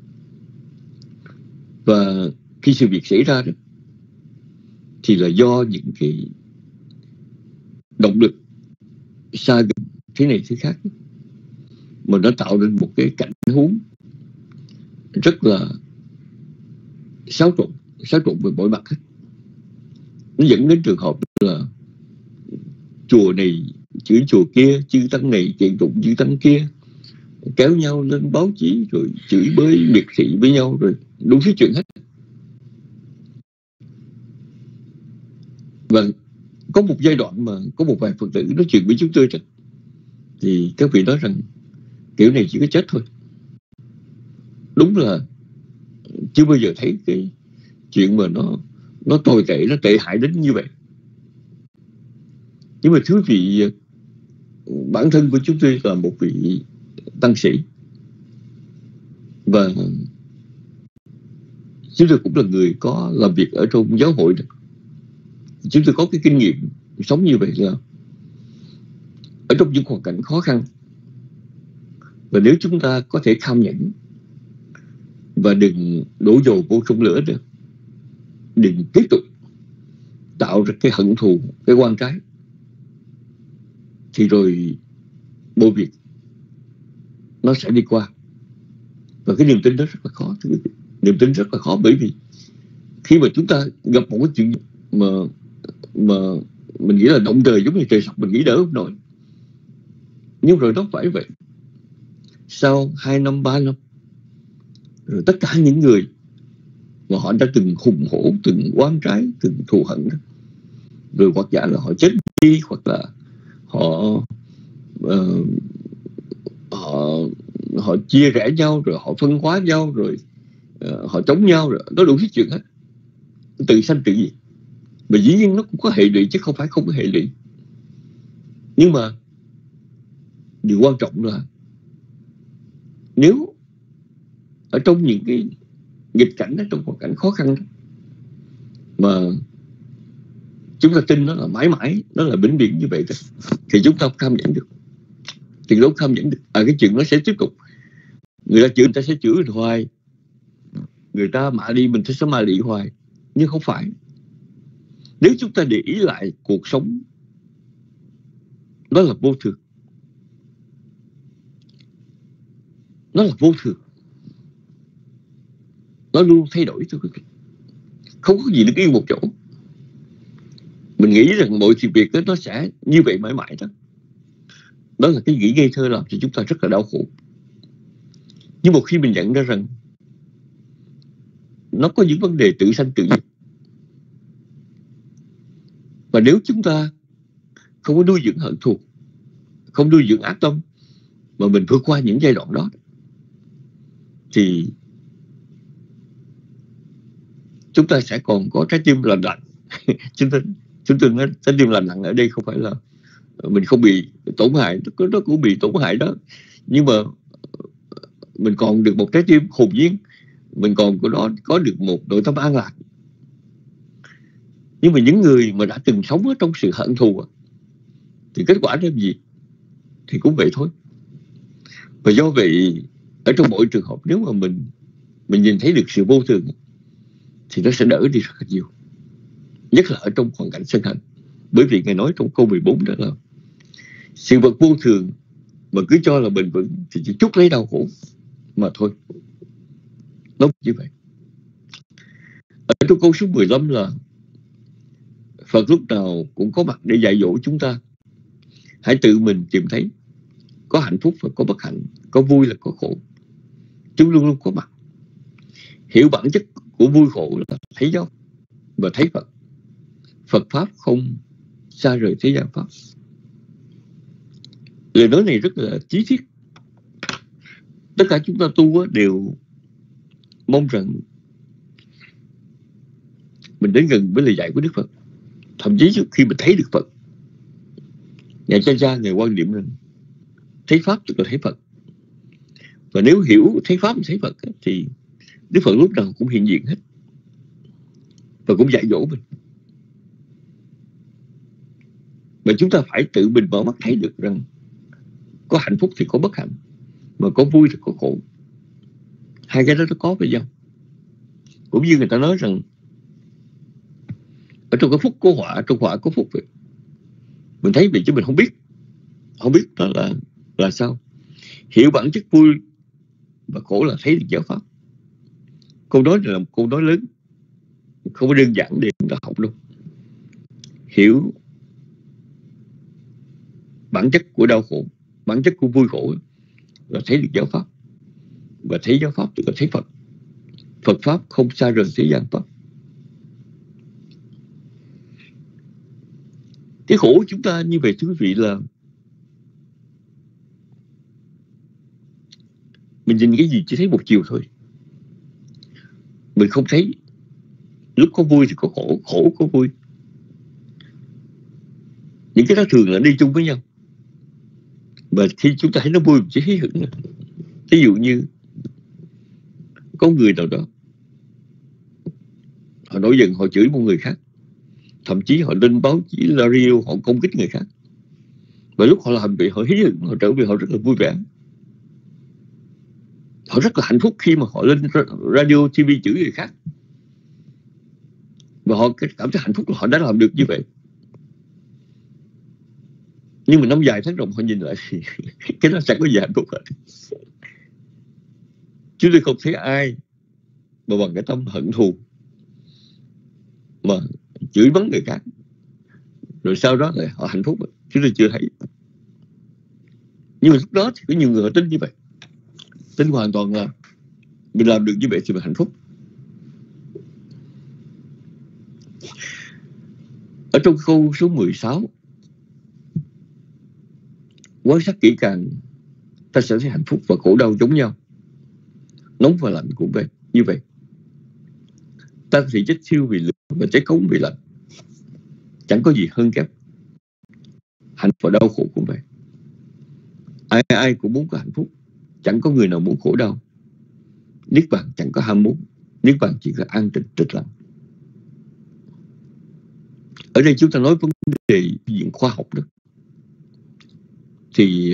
Và khi sự việc xảy ra đó, thì là do những cái động lực xa gần thế này thế khác, mà nó tạo nên một cái cảnh huống rất là xáo trộn, xáo trộn về mọi mặt hết. Nó dẫn đến trường hợp là chùa này chửi chùa kia, chư tăng này kiện tụng chư tăng kia, kéo nhau lên báo chí rồi chửi bới miệt thị với nhau, rồi đủ thứ chuyện hết. Và có một giai đoạn mà có một vài Phật tử nói chuyện với chúng tôi rằng, thì các vị nói rằng kiểu này chỉ có chết thôi. Đúng là chưa bao giờ thấy cái chuyện mà nó nó tồi tệ, nó tệ hại đến như vậy. Nhưng mà thưa vị, bản thân của chúng tôi là một vị tăng sĩ, và chúng tôi cũng là người có làm việc ở trong giáo hội này. Chúng tôi có cái kinh nghiệm sống như vậy, là ở trong những hoàn cảnh khó khăn, và nếu chúng ta có thể kham nhẫn và đừng đổ dầu vô trong lửa nữa, đừng tiếp tục tạo ra cái hận thù, cái oan trái, thì rồi mọi việc nó sẽ đi qua. Và cái niềm tin đó rất là khó. Niềm tin rất là khó, bởi vì khi mà chúng ta gặp một cái chuyện mà mà mình nghĩ là động trời giống như trời sập, mình nghĩ đỡ không nổi, nhưng rồi nó phải vậy. Sau hai năm, ba năm, rồi tất cả những người mà họ đã từng hùng hổ, từng oán trái, từng thù hận đó, rồi hoặc giả là họ chết đi, hoặc là họ uh, họ họ chia rẽ nhau, rồi họ phân hóa nhau, rồi uh, họ chống nhau, rồi nó đủ hết chuyện hết. Tự sanh tự diệt. Mà dĩ nhiên nó cũng có hệ lụy chứ không phải không có hệ lụy. Nhưng mà điều quan trọng là nếu ở trong những cái nghịch cảnh đó, trong hoàn cảnh khó khăn đó, mà chúng ta tin nó là mãi mãi, nó là vĩnh viễn như vậy đó, thì chúng ta không tham nhẫn được. Thì lúc tham nhẫn được, à, cái chuyện nó sẽ tiếp tục. Người ta chửi, người ta sẽ chửi hoài. Người ta mạ đi, mình sẽ mạ đi hoài. Nhưng không phải. Nếu chúng ta để ý lại cuộc sống, nó là vô thường. Nó là vô thường. Nó luôn thay đổi thôi quý vị. Không có gì được yên một chỗ. Mình nghĩ rằng mọi sự việc đó nó sẽ như vậy mãi mãi đó. Đó là cái nghĩ ngây thơ làm cho chúng ta rất là đau khổ. Nhưng một khi mình nhận ra rằng nó có những vấn đề tự sanh tự diệt, và nếu chúng ta không có nuôi dưỡng hận thù, không nuôi dưỡng ác tâm, mà mình vượt qua những giai đoạn đó, thì chúng ta sẽ còn có trái tim lành lạnh. chúng ta chúng ta nói trái tim lành lạnh ở đây không phải là mình không bị tổn hại, nó cũng bị tổn hại đó, nhưng mà mình còn được một trái tim hồn nhiên, mình còn có đó có được một nội tâm an lạc. Nhưng mà những người mà đã từng sống ở trong sự hận thù thì kết quả là gì? Thì cũng vậy thôi. Và do vậy, ở trong mỗi trường hợp, nếu mà mình mình nhìn thấy được sự vô thường thì nó sẽ đỡ đi rất là nhiều. Nhất là ở trong hoàn cảnh sân hận. Bởi vì Ngài nói trong câu mười bốn đó là sự vật vô thường mà cứ cho là bền vững thì chỉ chút lấy đau khổ mà thôi. Nó như vậy. Ở trong câu số mười lăm là Phật lúc nào cũng có mặt để dạy dỗ chúng ta. Hãy tự mình tìm thấy. Có hạnh phúc và có bất hạnh, có vui là có khổ. Chúng luôn luôn có mặt. Hiểu bản chất của vui khổ là thấy giáo và thấy Phật. Phật Pháp không xa rời thế gian Pháp. Lời nói này rất là chí thiết. Tất cả chúng ta tu đều mong rằng mình đến gần với lời dạy của Đức Phật. Thậm chí khi mình thấy được Phật, Ngài Cha Cha Ngài quan niệm rằng thấy Pháp tức là thấy Phật. Và nếu hiểu thấy Pháp thấy Phật thì Đức Phật lúc nào cũng hiện diện hết và cũng dạy dỗ mình. Mà chúng ta phải tự mình mở mắt thấy được rằng có hạnh phúc thì có bất hạnh, mà có vui thì có khổ. Hai cái đó nó có với nhau. Cũng như người ta nói rằng ở trong cái phúc có họa, trong họa có phúc vậy. Mình thấy vậy chứ mình không biết. Không biết đó là là sao. Hiểu bản chất vui và khổ là thấy được giáo Pháp. Câu nói này là một câu nói lớn, không có đơn giản để chúng ta học đâu. Hiểu bản chất của đau khổ, bản chất của vui khổ là thấy được giáo Pháp. Và thấy giáo Pháp tức là thấy Phật. Phật Pháp không xa rời thế gian Pháp. Cái khổ của chúng ta như vậy thưa quý vị là mình nhìn cái gì chỉ thấy một chiều thôi. Mình không thấy lúc có vui thì có khổ, khổ có vui. Những cái đó thường là đi chung với nhau. Và khi chúng ta thấy nó vui, mình chỉ thấy hưởng. Ví dụ như có người nào đó họ nổi giận, họ chửi một người khác, thậm chí họ lên báo chí, radio, họ công kích người khác. Và lúc họ làm vậy, họ hí hửng, họ trở về họ rất là vui vẻ. Họ rất là hạnh phúc khi mà họ lên radio, ti vi chửi người khác. và họ cảm thấy hạnh phúc là họ đã làm được như vậy. Nhưng mà năm dài tháng rộng họ nhìn lại thì cái đó chẳng có gì hạnh phúc hết. Chúng tôi không thấy ai mà bằng cái tâm hận thù mà chửi bới người khác rồi sau đó lại họ hạnh phúc. Chúng tôi chưa thấy. Nhưng mà lúc đó thì có nhiều người họ tin như vậy, tin hoàn toàn là mình làm được như vậy thì mình hạnh phúc. Ở trong câu số mười sáu, quan sát kỹ càng ta sẽ thấy hạnh phúc và khổ đau giống nhau, nóng và lạnh cũng vậy. Như vậy ta có thể chết thiêu vì lửa và cháy cống vì lạnh, chẳng có gì hơn kém. Hạnh phúc và đau khổ cũng vậy. Ai ai cũng muốn có hạnh phúc, chẳng có người nào muốn khổ đau. Niết bàn chẳng có ham muốn, niết bàn chỉ có an tịnh tịch lặng. Ở đây chúng ta nói vấn đề diện khoa học đó, thì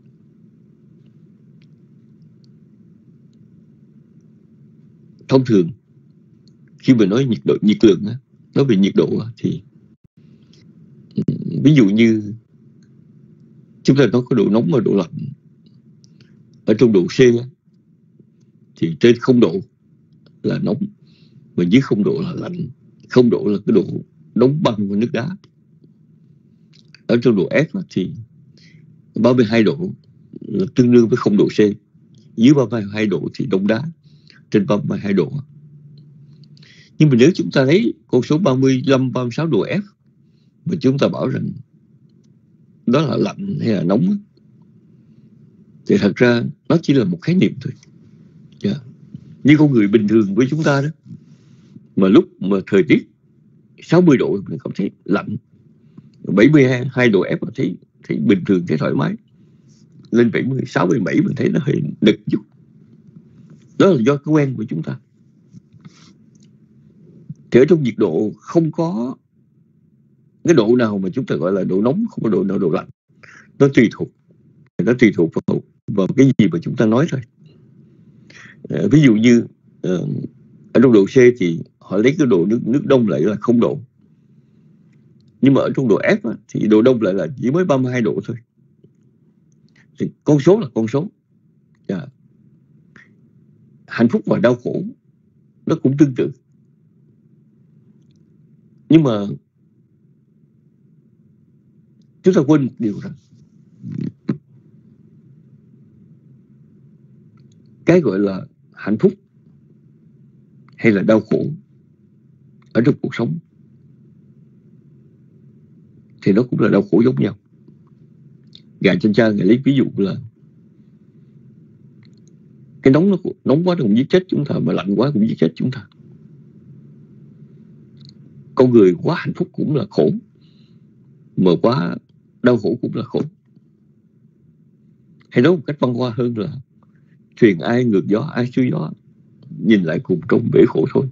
thông thường khi mà nói nhiệt độ, nhiệt lượng, nói về nhiệt độ thì ví dụ như chúng ta nói có độ nóng và độ lạnh. Ở trong độ C thì trên không độ là nóng, và dưới không độ là lạnh. Không độ là cái độ đóng băng của nước đá. Ở trong độ F thì ba mươi hai độ là tương đương với không độ C. Dưới ba mươi hai độ thì đông đá, trên ba mươi hai độ. Nhưng mà nếu chúng ta lấy con số ba mươi lăm, ba mươi sáu độ F và chúng ta bảo rằng đó là lạnh hay là nóng, thì thật ra nó chỉ là một khái niệm thôi. Yeah. Như con người bình thường với chúng ta đó, mà lúc mà thời tiết sáu mươi độ mình cảm thấy lạnh, bảy mươi hai độ F mà thấy, thấy bình thường, thấy thoải mái. Lên bảy mươi sáu, bảy mươi bảy mình thấy nó hơi nực chút. Đó là do cái quen của chúng ta. Thì ở trong nhiệt độ không có cái độ nào mà chúng ta gọi là độ nóng, không có độ nào độ lạnh. Nó tùy thuộc, nó tùy thuộc vào, vào cái gì mà chúng ta nói thôi. À, ví dụ như uh, ở trong độ C thì họ lấy cái độ nước, nước đông lại là không độ. Nhưng mà ở trong độ F á, thì độ đông lại là chỉ mới ba mươi hai độ thôi. Thì con số là con số. Yeah. Hạnh phúc và đau khổ nó cũng tương tự. Nhưng mà chúng ta quên một điều rằng cái gọi là hạnh phúc hay là đau khổ ở trong cuộc sống thì nó cũng là đau khổ giống nhau. Gà trên cha ngày lấy ví dụ là cái nóng nó nóng quá nó cũng giết chết chúng ta, mà lạnh quá cũng giết chết chúng ta. Con người quá hạnh phúc cũng là khổ, mà quá đau khổ cũng là khổ. Hay nói một cách văn hoa hơn là thuyền ai ngược gió ai xuôi gió, nhìn lại cùng trong bể khổ thôi.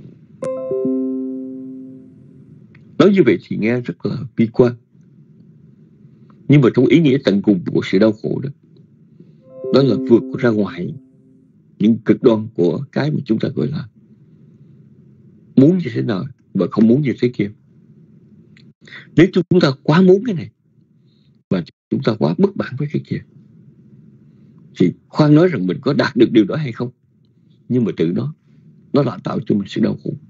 Nói như vậy thì nghe rất là bi quan, nhưng mà trong ý nghĩa tận cùng của sự đau khổ đó, đó là vượt ra ngoài những cực đoan của cái mà chúng ta gọi là muốn như thế nào và không muốn như thế kia. Nếu chúng ta quá muốn cái này và chúng ta quá bất mãn với cái kia, thì khoan nói rằng mình có đạt được điều đó hay không, nhưng mà tự nó nó đã tạo cho mình sự đau khổ.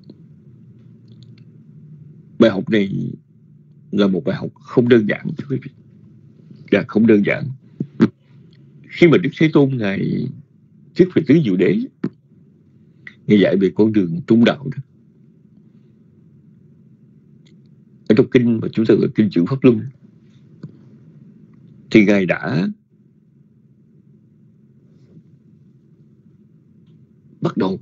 Bài học này là một bài học không đơn giản, thưa quý vị. Dạ, không đơn giản. Khi mà Đức Thế Tôn Ngài thuyết về tứ diệu đế, Ngài dạy về con đường trung đạo đó. Ở trong kinh mà chúng ta gọi kinh Chuyển Pháp Luân, thì Ngài đã bắt đầu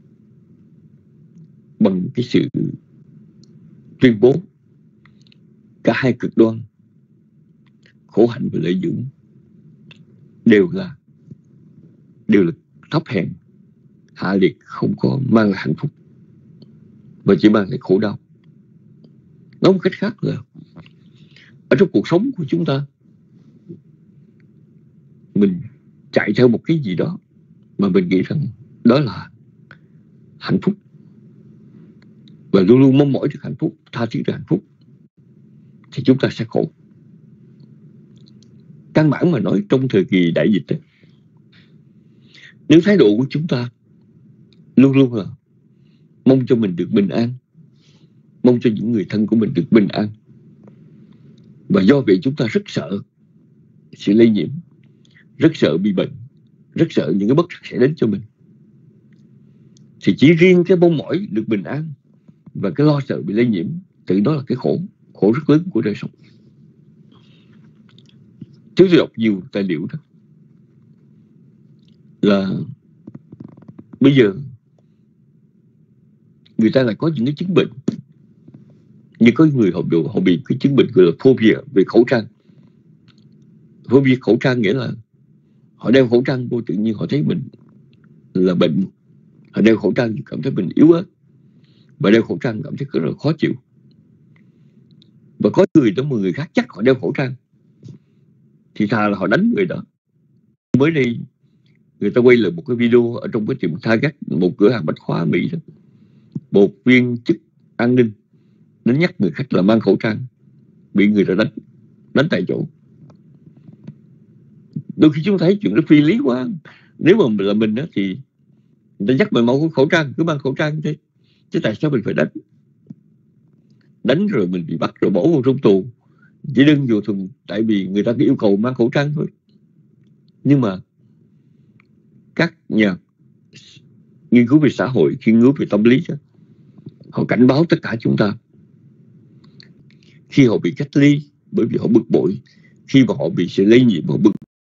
bằng cái sự tuyên bố cả hai cực đoan, khổ hạnh và lợi dưỡng, đều là đều là thấp hèn, hạ liệt, không có mang lại hạnh phúc, mà chỉ mang lại khổ đau. Nói một cách khác là ở trong cuộc sống của chúng ta, mình chạy theo một cái gì đó mà mình nghĩ rằng đó là hạnh phúc và luôn luôn mong mỏi được hạnh phúc, tha thiết được hạnh phúc, thì chúng ta sẽ khổ. Căn bản mà nói, trong thời kỳ đại dịch ấy, nếu thái độ của chúng ta luôn luôn là mong cho mình được bình an, mong cho những người thân của mình được bình an, và do vậy chúng ta rất sợ sự lây nhiễm, rất sợ bị bệnh, rất sợ những cái bất trắc sẽ đến cho mình, thì chỉ riêng cái mong mỏi được bình an và cái lo sợ bị lây nhiễm, tự đó là cái khổ, khổ rất lớn của đời sống. Chúng tôi đọc nhiều tài liệu đó, là bây giờ người ta lại có những cái chứng bệnh, như có người họ bị, họ bị cái chứng bệnh gọi là phobia về khẩu trang. Phobia khẩu trang nghĩa là họ đeo khẩu trang vô, tự nhiên họ thấy mình là bệnh. Họ đeo khẩu trang cảm thấy mình yếu ớt, và đeo khẩu trang cảm thấy rất là khó chịu. Và có người đó mà người khác chắc họ đeo khẩu trang thì thà là họ đánh người đó. Mới đây người ta quay lại một cái video ở trong cái tiệm Target, một cửa hàng bách hóa Mỹ đó, một viên chức an ninh đến nhắc người khách là mang khẩu trang, bị người ta đánh, đánh tại chỗ. Đôi khi chúng thấy chuyện nó phi lý quá. Nếu mà là mình đó thì người ta nhắc mình mang khẩu trang, cứ mang khẩu trang thế, chứ tại sao mình phải đánh? Đánh rồi mình bị bắt rồi bỏ vào trong tù, chỉ đơn vô thuần tại vì người ta cứ yêu cầu mang khẩu trang thôi. Nhưng mà các nhà nghiên cứu về xã hội, nghiên cứu về tâm lý đó, họ cảnh báo tất cả chúng ta, khi họ bị cách ly bởi vì họ bực bội, khi mà họ bị sự lây nhiễm, họ bực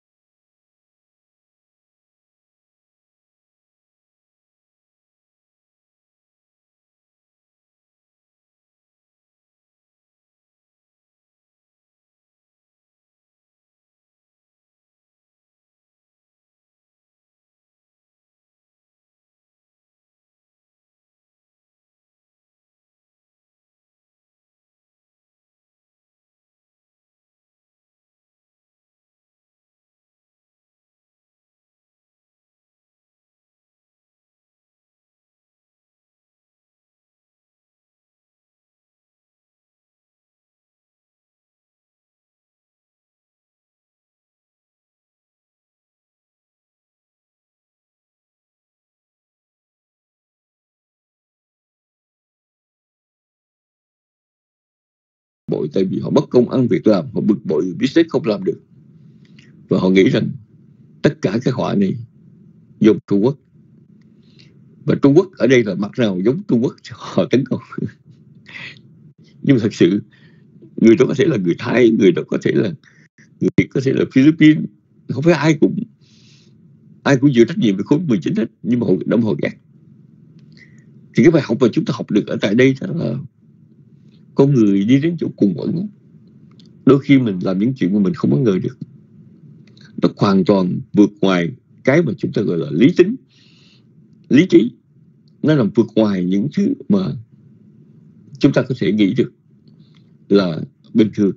bội tại vì họ mất công ăn việc làm, họ bực bội biết sếp không làm được, và họ nghĩ rằng tất cả cái họa này do Trung Quốc, và Trung Quốc ở đây là mặt nào giống Trung Quốc họ tấn công. Nhưng mà thật sự người đó có thể là người Thái, người đó có thể là người Việt, có thể là Philippines, không phải ai cũng ai cũng chịu trách nhiệm về covid mười chín hết, nhưng mà họ đâm họ gạt. Thì cái bài học mà chúng ta học được ở tại đây đó là con người đi đến chỗ cùng quẩn, đôi khi mình làm những chuyện mà mình không có ngờ được, nó hoàn toàn vượt ngoài cái mà chúng ta gọi là lý tính, lý trí. Nó nằm vượt ngoài những thứ mà chúng ta có thể nghĩ được là bình thường.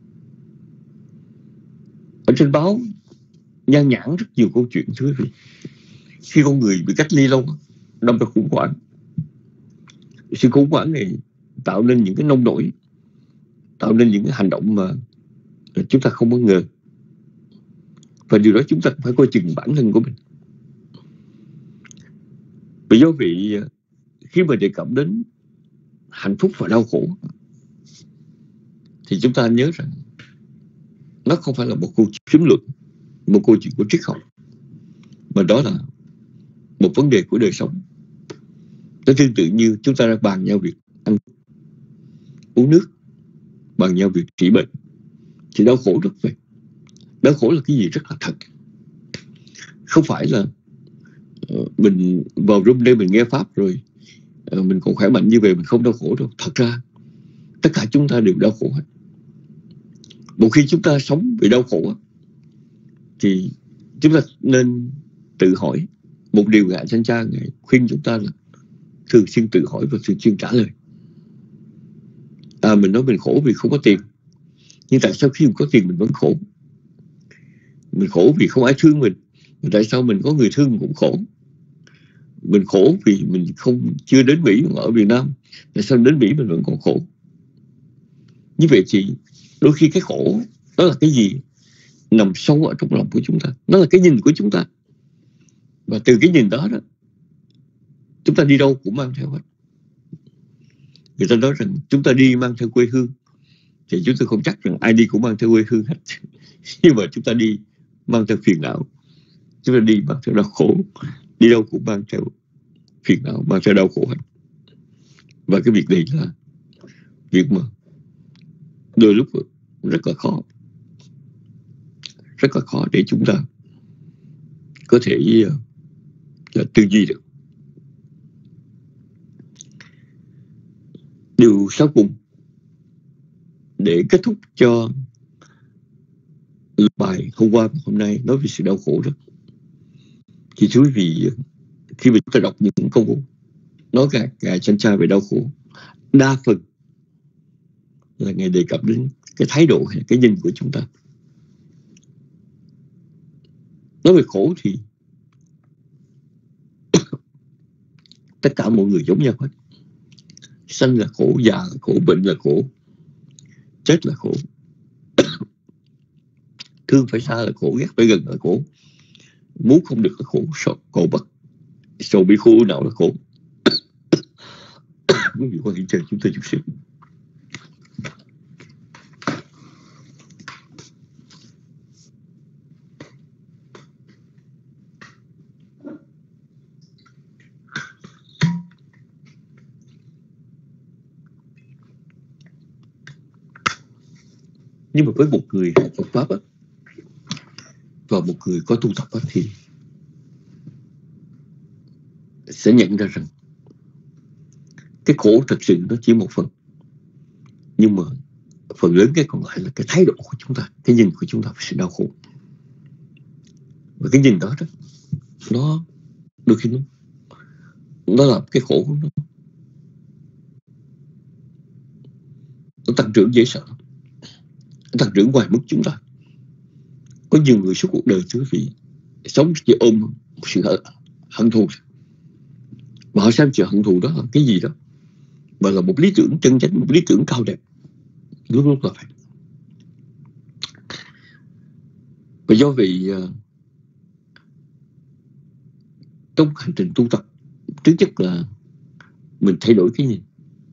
Ở trên báo nhan nhản rất nhiều câu chuyện, thưa quý vị. Khi con người bị cách ly lâu, đâm ra khủng hoảng. Sự khủng hoảng này tạo nên những cái nông nổi, tạo nên những cái hành động mà chúng ta không có ngờ. Và điều đó chúng ta phải coi chừng bản thân của mình. Vì do vậy, khi mà đề cập đến hạnh phúc và đau khổ, thì chúng ta nhớ rằng nó không phải là một câu chuyện kiếm luận, một câu chuyện của triết học, mà đó là một vấn đề của đời sống. Nó tương tự như chúng ta đang bàn nhau việc ăn uống nước, bàn nhau việc trị bệnh, thì đau khổ rất vậy. Đau khổ là cái gì rất là thật. Không phải là uh, mình vào room đây mình nghe pháp rồi uh, mình còn khỏe mạnh như vậy, mình không đau khổ đâu. Thật ra tất cả chúng ta đều đau khổ hết. Một khi chúng ta sống vì đau khổ thì chúng ta nên tự hỏi một điều. Ngài Thanh Cha Ngài khuyên chúng ta là thường xuyên tự hỏi và thường xuyên trả lời. À, mình nói mình khổ vì không có tiền, nhưng tại sao khi mình có tiền mình vẫn khổ? Mình khổ vì không ai thương mình, tại sao mình có người thương mình cũng khổ? mình khổ vì mình không chưa đến Mỹ mà ở Việt Nam, tại sao đến Mỹ mình vẫn còn khổ? Như vậy thì đôi khi cái khổ đó là cái gì nằm sâu ở trong lòng của chúng ta, nó là cái nhìn của chúng ta, và từ cái nhìn đó đó chúng ta đi đâu cũng mang theo hết. Người ta nói rằng chúng ta đi mang theo quê hương, thì chúng tôi không chắc rằng ai đi cũng mang theo quê hương hết. Nhưng mà chúng ta đi mang theo phiền não, chúng ta đi mang theo đau khổ, đi đâu cũng mang theo phiền não, mang theo đau khổ hết. Và cái việc này là việc mà đôi lúc rất là khó, rất là khó để chúng ta có thể là tư duy được. Điều sau cùng để kết thúc cho bài hôm qua và hôm nay nói về sự đau khổ đó, thì thưa quý vị, khi mà chúng ta đọc những câu nói gà gà chăn cha về đau khổ, đa phần là Ngài đề cập đến cái thái độ hay cái nhìn của chúng ta. Nói về khổ thì tất cả mọi người giống nhau hết. Sanh là khổ, già là khổ, bệnh là khổ, chết là khổ, thương phải xa là khổ, ghét phải gần là khổ, muốn không được là khổ, sợ khổ bất, sợ bị khổ não là khổ. Quý vị quan hệ chờ chúng tôi chút xíu. Nhưng mà với một người Phật Pháp á, và một người có tu tập á, thì sẽ nhận ra rằng cái khổ thật sự nó chỉ một phần, nhưng mà phần lớn cái còn lại là cái thái độ của chúng ta, cái nhìn của chúng ta về sự đau khổ. Và cái nhìn đó đó, nó đôi khi nó nó làm cái khổ của nó nó tăng trưởng dễ sợ, nó tăng trưởng ngoài mức chúng ta. Có nhiều người suốt cuộc đời thưa quý vị sống chỉ ôm một sự hận thù, mà họ xem sự hận thù đó là cái gì đó mà là một lý tưởng chân chánh, một lý tưởng cao đẹp, lúc lúc là phải. Và do vậy trong hành trình tu tập, thứ nhất là mình thay đổi cái nhìn.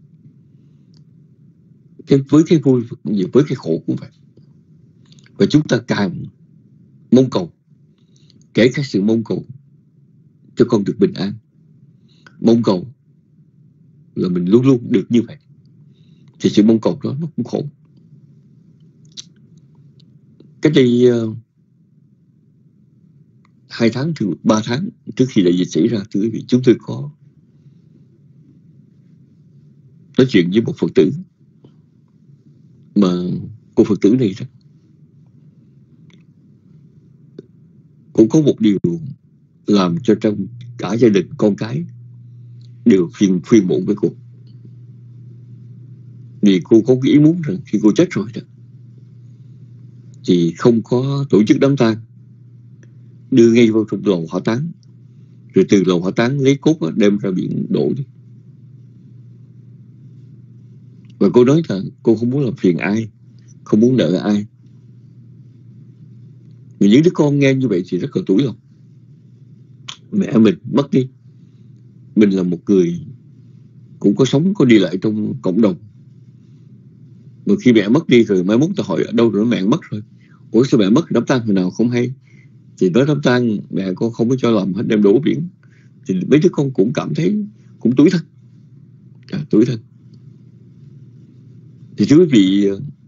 Cái, với cái vui, với cái khổ cũng vậy. Và chúng ta càng mong cầu, kể cả sự mong cầu cho con được bình an, mong cầu là mình luôn luôn được như vậy, thì sự mong cầu đó nó cũng khổ. Cách đây uh, hai tháng, ba tháng trước khi đại dịch xảy ra, thưa quý vị, chúng tôi có nói chuyện với một Phật tử, mà cô Phật tử này đó cũng có một điều làm cho trong cả gia đình con cái đều phiền phiền muộn với cô. Vì cô có cái ý muốn rằng khi cô chết rồi đó thì không có tổ chức đám tang, đưa ngay vào trong lò hỏa táng, rồi từ lò hỏa táng lấy cốt đem ra biển đổ đi. Và cô nói là cô không muốn làm phiền ai, không muốn nợ ai. Mà những đứa con nghe như vậy thì rất là tủi lòng. Mẹ mình mất đi, mình là một người cũng có sống, có đi lại trong cộng đồng. Mà khi mẹ mất đi rồi mai mốt ta hỏi ở đâu rồi mẹ mất rồi. Ủa sao mẹ mất, đám tang hồi nào không hay. Thì nói đám tang mẹ con không có cho làm hết, đem đổ biển. Thì mấy đứa con cũng cảm thấy cũng tủi thân, à, tủi thân. Thì thưa quý vị,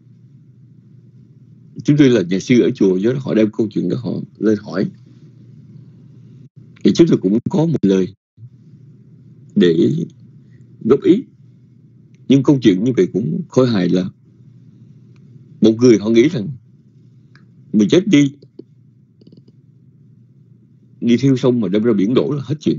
chúng tôi là nhà sư ở chùa, do đó họ đem câu chuyện đó họ lên hỏi, thì chúng tôi cũng có một lời để góp ý. Nhưng câu chuyện như vậy cũng khôi hài là một người họ nghĩ rằng mình chết đi, đi thiêu sông mà đem ra biển đổ là hết chuyện.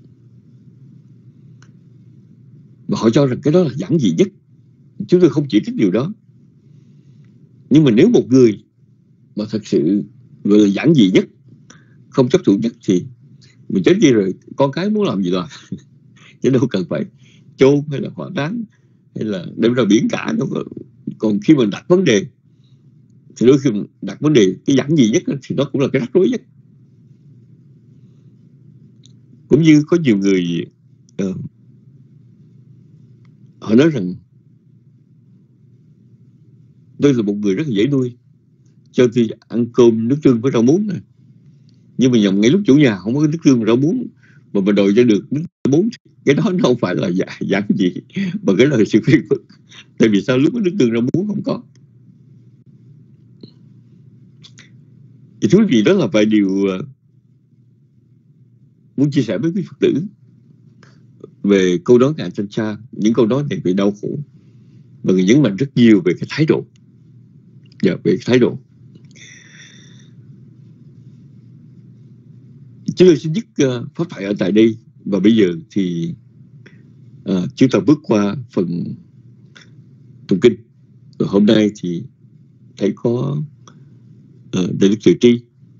Mà họ cho rằng cái đó là giản dị nhất. Chúng tôi không chỉ trích điều đó. Nhưng mà nếu một người mà thật sự gọi là giản dị nhất, không chấp thủ nhất, thì Mình chết đi rồi con cái muốn làm gì làm chứ đâu cần phải chôn hay là hỏa táng hay là đem ra biển cả đâu. Còn khi mình đặt vấn đề thì đôi khi mình đặt vấn đề cái giản dị nhất thì nó cũng là cái rắc rối nhất. Cũng như có nhiều người uh, họ nói rằng tôi là một người rất là dễ nuôi, cho tôi ăn cơm nước tương với rau muống này. Nhưng mà nhầm ngay lúc chủ nhà không có nước tương rau muống mà mình đòi cho được nước rau muống, cái đó nó không phải là giả, giản dị mà cái là sự phiền phức. Tại vì sao lúc có nước tương rau muống không có? Thì thú vị đó là vài điều uh, muốn chia sẻ với quý Phật tử về câu nói ngài Thanh Cha. Những câu nói này về đau khổ và người nhấn mạnh rất nhiều về cái thái độ. Dạ, về cái thái độ. Chúng tôi xin dứt uh, pháp thoại ở tại đây. Và bây giờ thì uh, chúng ta bước qua phần tụng kinh. Và hôm nay thì thấy có uh, Đại đức Từ Tri,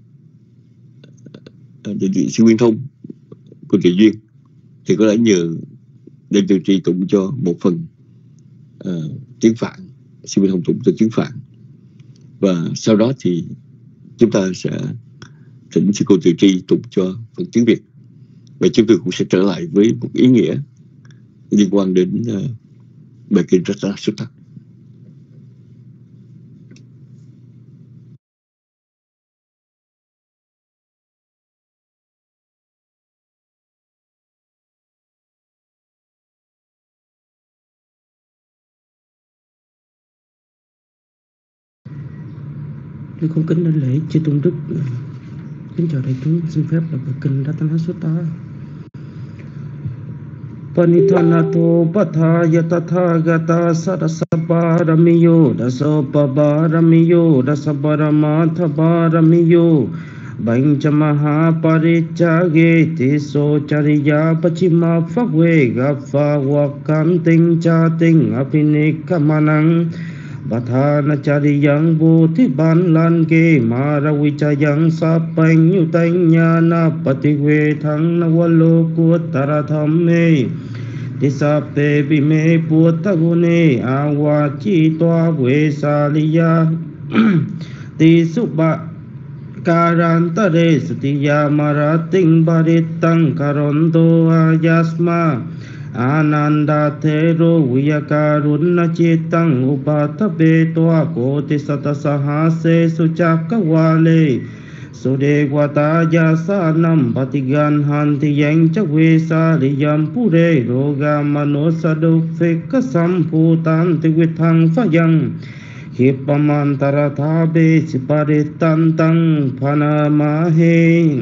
uh, Đại đức Sư Nguyên Thông của Trì Duyên, thì có lẽ nhờ Đại đức Từ Tri tụng cho một phần uh, tiếng Phạn, Sư Nguyên Thông tụng cho tiếng Phạn. Và sau đó thì chúng ta sẽ thỉnh sư cô Từ Tri tụng cho phần tiếng Việt. Và chúng tôi cũng sẽ trở lại với một ý nghĩa liên quan đến uh, bài kinh Ratana Sutta. Tôi không kính đảnh lễ chư tôn đức. Kính chào đại chúng, xin phép đọc bài kinh Ratana Sutta. Panithanato pathaya tathagata sarasabharamiyo dasopabaramiyo dasabaramatthabaramiyo Banchamaha parichage tiso chariya pachima phakwe gapha wakam tinh cha tinh apinikamanang Bathana chariyang buddhi ban lan ke maravichayang sapanh nyutanya patiwe thang nawalo kuttara thamme tisape bime puttagune awachi toa vesaliya tisubha karantare sutiya marating baritang karonto ayasma Ananda thero viyakarunna chitang upathabe toa koti satasahase suchakawale sudegvata yasanam patigan hanti yang chakve sariyam pure roga manosadukfika samputan tivithang phayang hipamantarathabe siparitantang phanamahe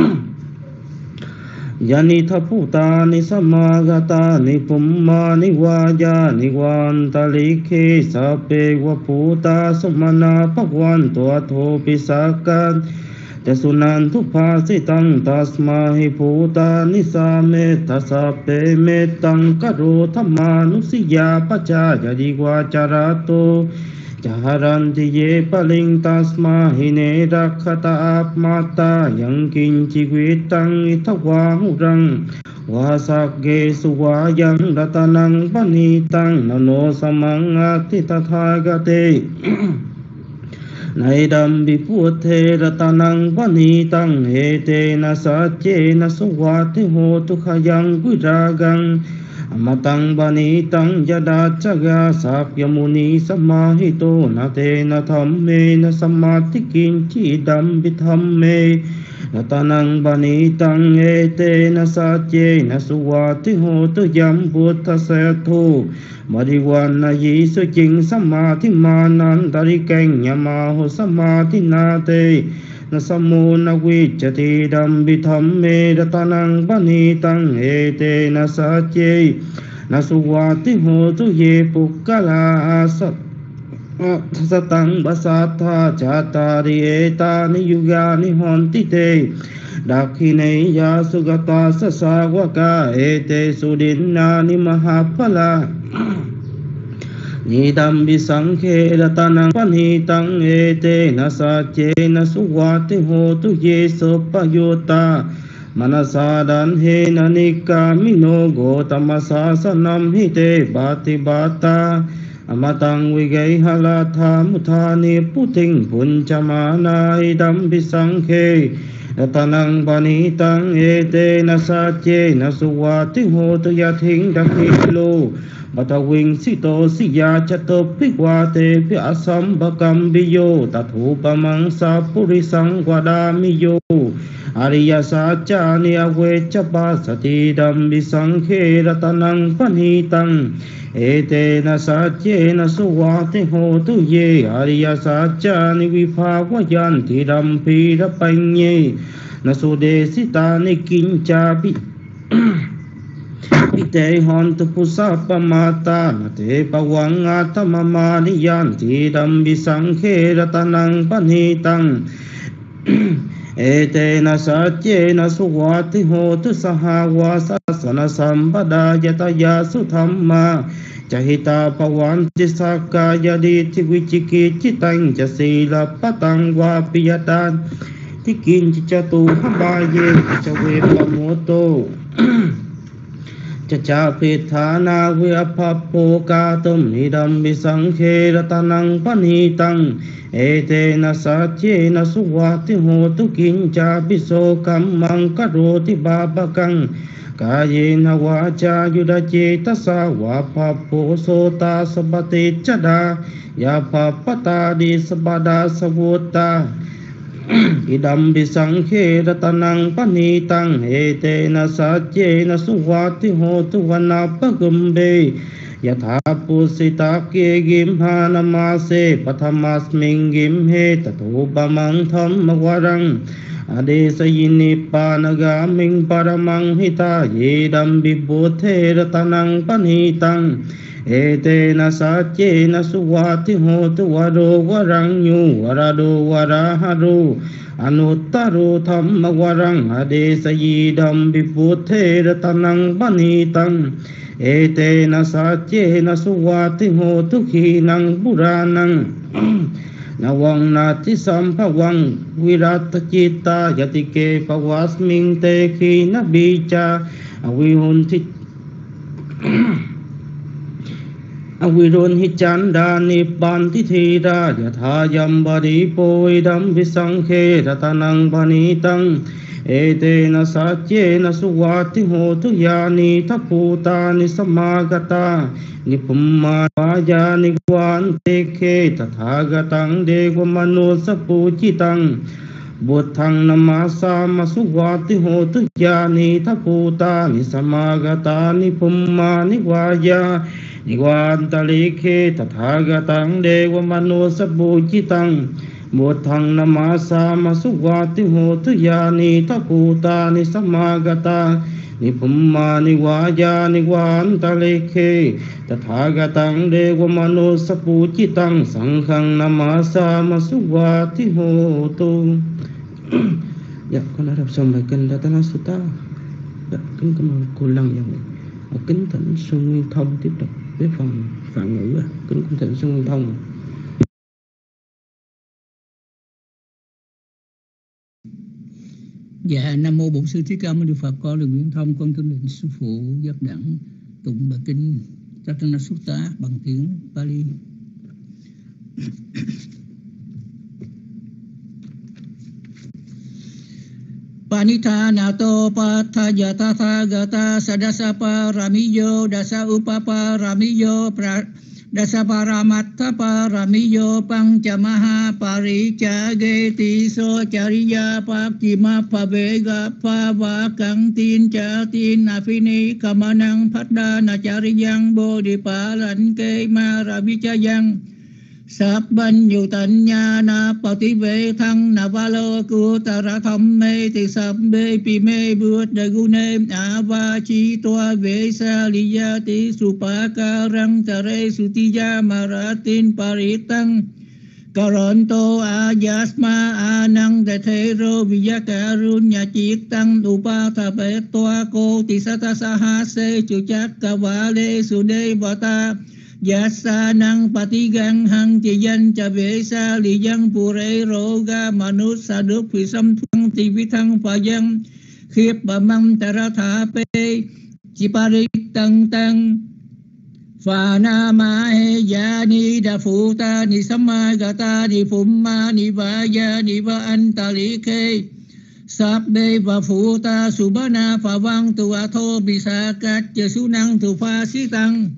Yani thaputani samagata pummani vajani vantalike sape vaputa sumana pagvanto atho pisakan Tesunantu pasitang tasmahi putani same tasape metang karo tamanusiya pachaya digvacharato Jaharanti ye paling tasma hine rakhata apmata yang kinchi vitang itawahurang wasage suwayang datanang panitang nano samangati tathagate naidam viputhe ratanang panitang hete nasache nasuwati hotu khayang viragang Amatang banitang yadachaga sakyamuni samahito nate na thamme na samatikin chidam vithamme natanang banitang ete na satye na suwati hotu yam buddha sethu mariwana yisu ching samati manan darikeng yamaho samati nate na sammo na vichati dam vithamme ratanang panitang ete na satye na suwati hotu ye pukkala asat satang basatha chatari etani yugani honti te dakhine ya sugata sasawaka ete sudinani mahapala Nidam bisangkhe ratanang panitang ete na satye na suwati hotu ye sopayota Manasa dan he nanika mino go tamasa sanam hi te bati bata Amatang vigai halatha muthani puting punchamana idam bisangkhe Ratanang panitang ete nasache nasuwati hotu yathing dakhilo Batawing sito siya chatop pikwate pi asam bakam biyo Tathu pamang sapurisang wadamiyo Ariya sacha niyawe chapa satidam bisangkhe ratanang panitang Ete nasache nasuwati hotu ye Ariya sacha niviphavayanti dampi rapanye Nasude ni kincha pi Ite hon tu pusapa mata nate pawanga tamama niyanti dambi sangkhe ratanang panitang Ete nasache nasuwati hotu sahawa sasana sambada yataya suthamma Chahita pawanti saka yaditi vichiki chitang jasila patang wapiyatan Tikin chichatu habaye chawe pamoto Chacha pithana viapapo katum nidam bisangkhe ratanang panitang Ete nasache nasuwati hotu kincha biso kammang karoti babakang Kayena wacha yudache tasa wapapo sota sabate chada Yapapata di sabada savuta Idam bisangkhe ratanang panitang Ete nasache nasuwati hotu vanapagumbe Yatha pusita ke gimha namase pathamasming gimhe tato bamang thammawarang Adesayini panagaming paramang hita yedam vibhothe ratanang panitang Ete nasache nasuwati hotu waro warang nyu warado waraharo Anuttaro thamma warang adesayidam vibhothe ratanang panitang Ete nasache nasuwati hotu khinang puranang Nawang nati sampawang virata cita yatike pawasming te khina bicha Awihunti Awiron hichanda nipan tithira yathayam baripo idam visangkhe ratanang panitang Ete nasache nasuwati hotu yani taputa nisamagata Nipumma vaya nigwan tekhe tathagatang deva manusa puchitang Buddhang namasa masuwati hotu yani taputa nisamagata Nipumma nigvaya nigwan talikhe tathagatang deva manusa puchitang Buddhang namasa masuwati hotu yani taputa nisamagata Nipumma nigvaya nigvan talekhe tathagatang deva manusa puchitang Sanghang namasa masuwati hotu. Dạ, con đã đọc xong bài kinh Ratana Sutta. Dạ, kính cảm ơn cô Lăng Giang. Kính thỉnh Xuân Nguyên Thông tiếp tục với phần phạn ngữ. Kính thỉnh Xuân Nguyên Thông. Dạ, Nam Mô Bổn Sư Thích Ca Mâu Ni Phật. Con là Nguyễn Thông, con kính lệnh sư phụ giác đẳng tụng bài kinh Ratana Sutta bằng tiếng Pali. Panithanato pathayata thagata sadasapa ramiyo dasa upapa ramiyo dasa paramatta paramiyo pancamaha parichage so chariya pakima pavega pavakang tin cha tin afini kamanang phadda na chariyang bodhipalan ke maravichayang Sabban yu tận nha na bảo tí vệ thăng na va lô cu ta ra thăm mê thì sab bê pi mê bướt đời gu nê a va chi toa vệ sa li ya tí su pa ca răng ta re su ti ya ma ra tin paritang Karonto a yasma a năng de thế rô vi ya ca run nhà chiết tăng upa tha bê toa cô tí sa ta sa ha se chu chát ca va lê su đê va ta Yasa nang patigang hang ti danh cha vệ sa li dân pù rê rô ga manus sa đúc phi xâm thăng ti vi thăng phà dân khiếp bà măng tà ra thả bê chỉ bà rít tăng tăng Phà na ma he ya ni đa phụ ta ni samma gata ni phum ma ni va ya ni va an ta li kê sáp bê và phụ ta subhana phà vang tu a thô bi sa cát chơ su năng tu pha si tăng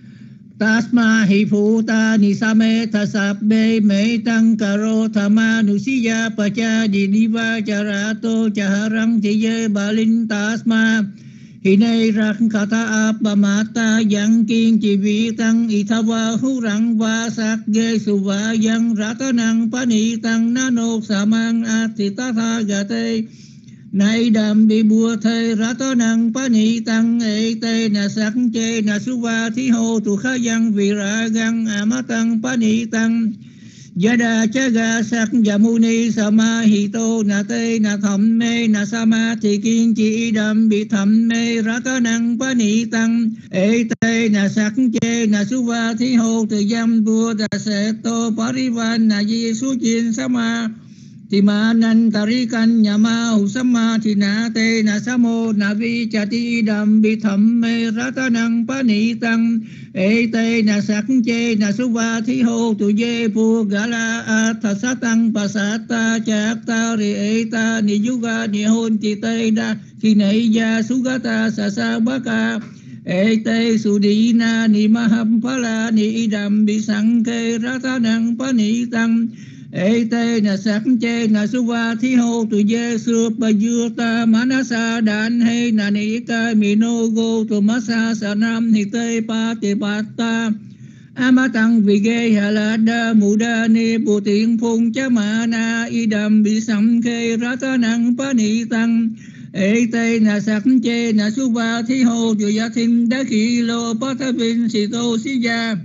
Tasma hi phụ ta ni sa mê tha sáp bê mê tăng karo thama nu si ya pa cha di ni va cha ra tô cha harang thi ye ba linh tasma Hi nay rắc kata áp mata yang kiên chỉ vi tăng y tha va hu răng va sắc ghê su va yang rata năng pa ni tăng na nô sa mang a ti ta tha ga te nay đam bi bua thê rata năng pa ni tăng e te na sắc chê na su va thi hô tu kha yang vi ra gang a ma tăng pa ni tăng Yada chaga sắc yamuni sama hito na te na tham mê na sama thì kiên chỉ đam bị tham mê rata năng pa ni tăng e te na sắc chê na suva thi hô từ yam bua da se to parivan na di su chin sama thì ma nan tarikan nyama hu sama thì na te na samo na vi chati đam bị tham mê rata năng pa ni tăng e te na sắc chê na suva thi hô tu ye pu gala a tha sa tăng pa sa ta cha ta ri e ta ni yuga ni hôn ti te da khi nei ya sugata sa sa ba ka e te su di na ni maham phala ni đam bị sang kê rata năng pa ni tăng e te na sắc chê na suva thi hô tu ye su pa yu ta manasa dan he na ni ka mi no go tu masa sa nam ni te pa te pa ta ama tăng vi ge hala da muda ni bu tiện phung cha ma na y đam bị sam kê rata năng pa ni tăng e te na sắc chê na suva thi hô tu ya thim da ki lo pa ta vin si to si ya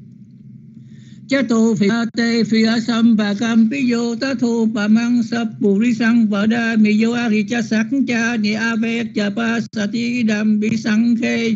Cha tu phi te phi sam ba cam pi yo ta thu pa mang sap pu ri sang va da mi yo a ri cha sắc cha ni a ve cha pa sa ti đam bi sang khe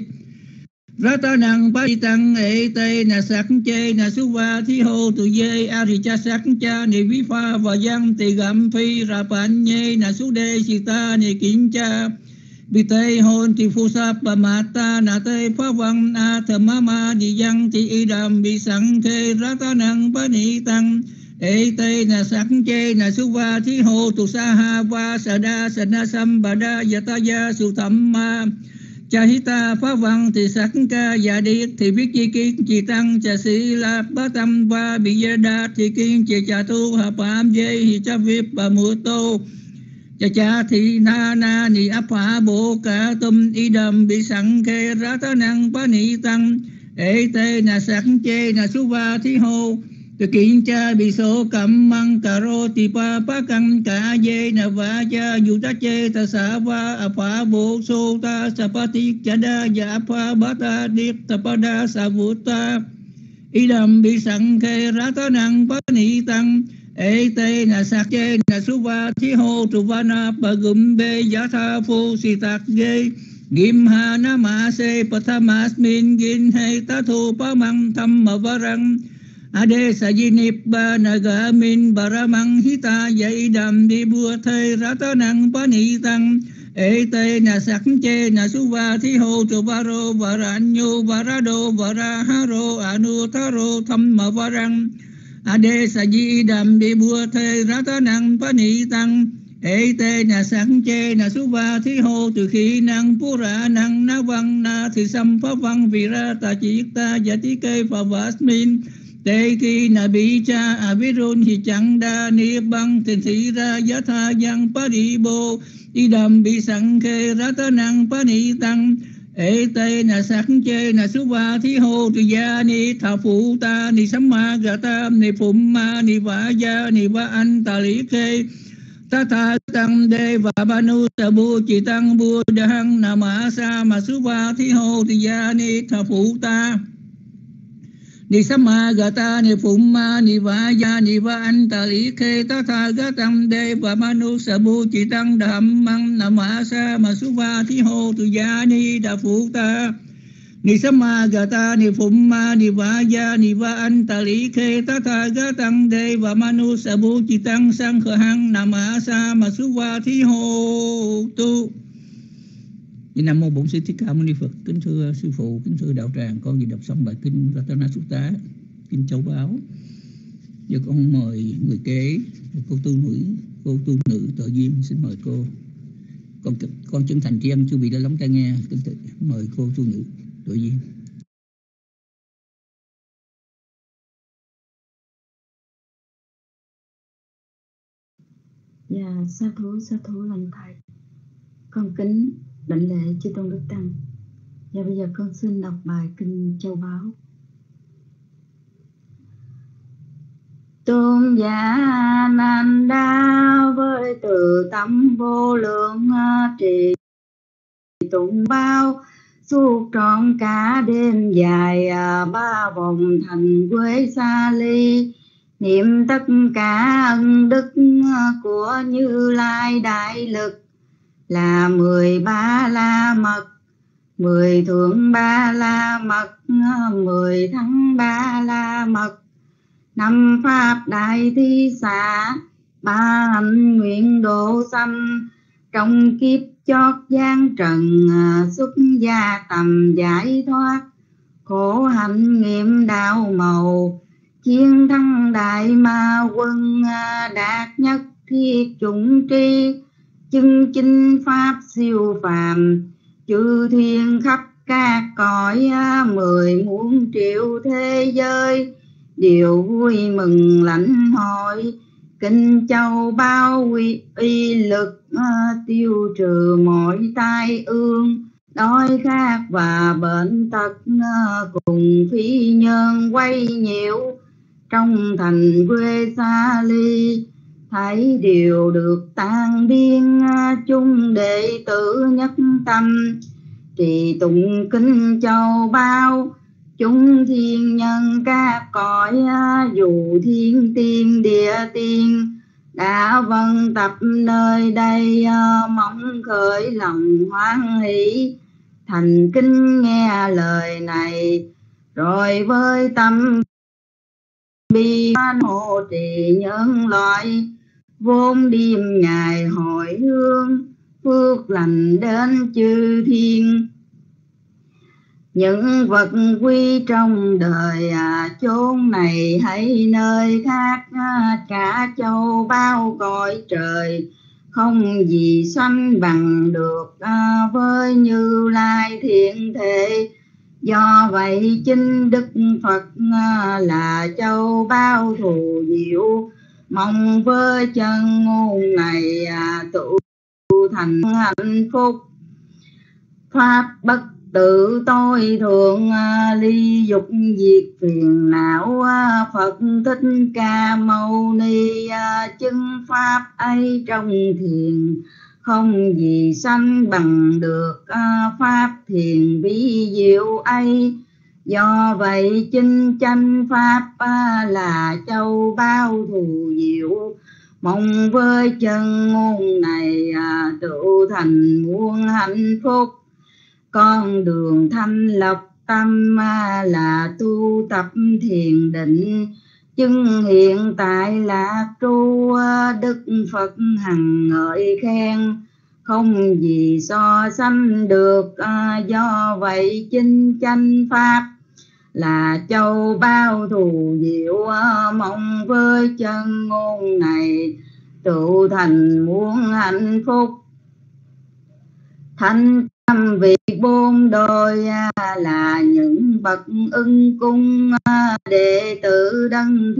rata năng pa tăng e te na sắc chê na su va thi hô tu ye a ri cha sắc cha ni vi pha và yang ti gam phi ra pan ye na su de si ta ni kin cha Bi te hôn ti phu sa pa mata na te pha vang a tha ma ma ni yang ti y đam bi sang khe rata năng pa ni tăng e te na sắc chê na su va thi hô tu sa ha va sa đa sa na sam ba đa yata ya su tham ma cha hi ta pha vang thì sắc ca ya đi thì biết chi kiên chi tăng cha si la ba tâm va bi ya đa thì kiên chi cha tu ha pam ye hi cha vip ba mu tô Cha cha thì na na ni áp hạ bộ cả tâm y đầm bị sẵn kê ra ta năng pa ni tăng e te na sắc chê na su va thi hô từ kiện cha bị số cẩm măng cà rô tì pa pa căng cả dê na va cha dù ta chê ta sa va áp hạ bộ sô ta sa pa ti cha đa ya áp hạ ba ta điệp ta pa đa sa vu ta y đầm bị sẵn kê ra ta năng pa ni tăng e te na sắc chê na su va thi hô tu va na pa gum bê giá tha phu si tạc ghê Gim ha na ma se pathamas min gin hay ta thu pa mang tham ma varang ade sa jinip ba naga min baramang hita dây đam đi bua thê rata năng pa ni tăng e te na sắc chê na su va thi hô tu varo varanyu varado varaharo anu tharo tham ma varang ade sa di đam đi bua thê rata năng pa ni tăng e te na sắc chê na su va thi hô từ khi năng pura năng na văn na thì sam pháp văn vì ra ta chỉ ta giả tí kê phà vasmin te khi na bi cha avirun hi chẳng đa ni băng thì thị ra giá tha yang pa đi bô đi đầm bị sẵn khê rata năng pa ni tăng e te na sắc chê na su va thi hô từ gia ni tha phụ ta ni samma gata ni phum ma ni va ya ni va an ta li kê ta tha tăng đê và ba nu ta bu chỉ tăng bu đăng nam ma sa ma su va thi hô thì gia ni tha phụ ta ni samma gata ni phum ma ni va ya ni va an ta li kê ta tha ga tăng đê và ba nu sa bu chỉ tăng đam mang nam ma sa ma su va thi hô thì gia ni đa phụ ta ni samma gata ni phum ma ni va ya ni va an ta li kê ta tha ga tăng đê và manu sa bu chỉ tăng sang khờ hăng nam ma sa ma su va thi hô tu Nam mô Bổn Sư Thích Ca Mâu Ni Phật. Kính thưa sư phụ, kính thưa đạo tràng, con vừa đọc xong bài kinh Ratana Sutta, kinh Châu Báu. Giờ con mời người kế, cô tu nữ, cô tu nữ Tuệ Duyên, xin mời cô. Con con chân thành tri ân chư vị đã lắng tai nghe. Kính thưa, mời cô tu nữ Tuệ Duyên. Dạ, sa thú, sa thú lành thầy. Con kính đảnh lễ chư tôn đức tăng. Và bây giờ con xin đọc bài kinh Châu Báu. Tôn giả Nan Đa với từ tâm vô lượng trì tụng bao suốt trọn cả đêm dài, ba vòng thành Quế Sa Ly, niệm tất cả ân đức của Như Lai đại lực là mười ba la mật, mười thượng ba la mật, mười thắng ba la mật, năm pháp đại thi xả, ba hạnh nguyện độ sanh, trong kiếp chót gian trần xuất gia tầm giải thoát, khổ hạnh nghiệm đạo màu, chiến thắng đại ma quân, đạt nhất thiết chủng tri, chứng chinh pháp siêu phàm, chư thiên khắp các cõi mười muôn triệu thế giới đều vui mừng lãnh hội. Kinh Châu Báu uy, uy lực tiêu trừ mọi tai ương, đói khát và bệnh tật, cùng phi nhân quay nhiễu trong thành Quế Sa Ly, thấy điều được tan biến, chung đệ tử nhất tâm trì tụng kinh Châu Báu. Chúng thiên nhân các cõi, dù thiên tiên địa tiên đã vân tập nơi đây, mong khởi lòng hoan hỷ, thành kính nghe lời này, rồi với tâm bi hộ trì nhân loại, vốn đêm ngày hồi hương, phước lành đến chư thiên. Những vật quý trong đời, à, chốn này hay nơi khác, à, cả châu bao cõi trời, không gì sánh bằng được à, với Như Lai thiện thể. Do vậy chính Đức Phật à, là châu bao thù diệu, mong với chân ngôn này à, tụ thành hạnh phúc. Pháp bất tự tôi thượng, ly dục diệt phiền não, Phật Thích Ca Mâu Ni chứng pháp ấy trong thiền, không gì sánh bằng được pháp thiền vi diệu ấy. Do vậy chinh chánh pháp là châu bao thù diệu, mong với chân ngôn này tựu thành muôn hạnh phúc. Con đường thanh lọc tâm là tu tập thiền định, chứng hiện tại lạc tru, Đức Phật hằng ngợi khen, không gì so sánh được. Do vậy chinh chánh pháp là châu bao thù diệu, mong với chân ngôn này tựu thành muôn hạnh phúc. Thanh tâm vị bốn đôi là những bậc ưng cung, đệ tử đấng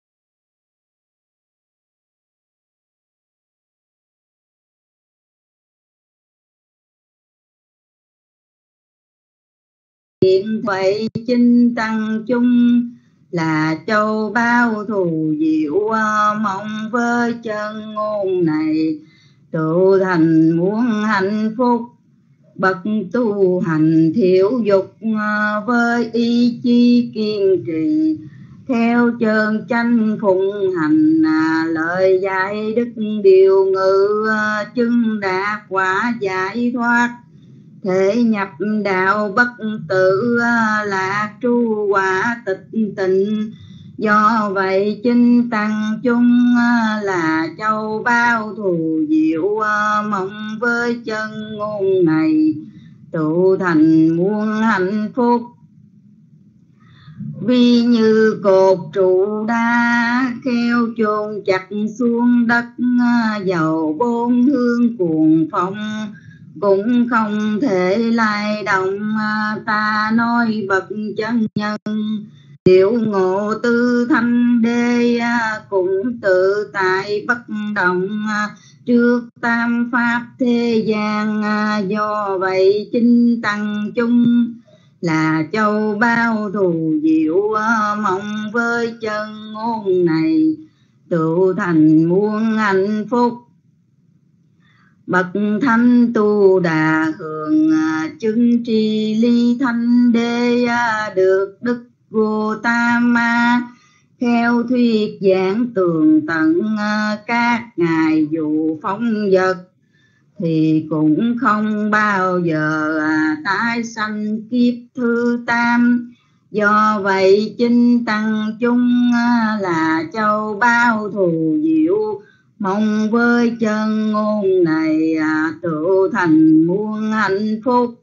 thiện. Vậy chinh tăng chung là châu bao thù diệu, mong với chân ngôn này tựu thành muôn hạnh phúc. Bậc tu hành thiểu dục với ý chí kiên trì, theo chân chánh phụng hành, lời dạy đức điều ngự, chứng đạt quả giải thoát, thể nhập đạo bất tử, lạc tru quả tịch tịnh. Do vậy chinh tăng chung là châu bao thù diệu, mong với chân ngôn này tụ thành muôn hạnh phúc. Vì như cột trụ đá khéo chôn chặt xuống đất, dầu bốn hướng cuồng phong cũng không thể lay động. Ta nói bậc chân nhân diệu ngộ tư thanh đế, cũng tự tại bất động trước tam pháp thế gian. Do vậy chinh tăng chung là châu bao thù diệu, mong với chân ngôn này tụ thành muôn hạnh phúc. Bậc thánh tu đà hưởng chứng tri ly thanh đế, được đức vô tam ma khéo thuyết giảng tường tận. Các ngài dù phóng vật thì cũng không bao giờ tái sanh kiếp thứ tam. Do vậy chinh tăng chung là châu bao thù diệu, mong với chân ngôn này tụ thành muôn hạnh phúc.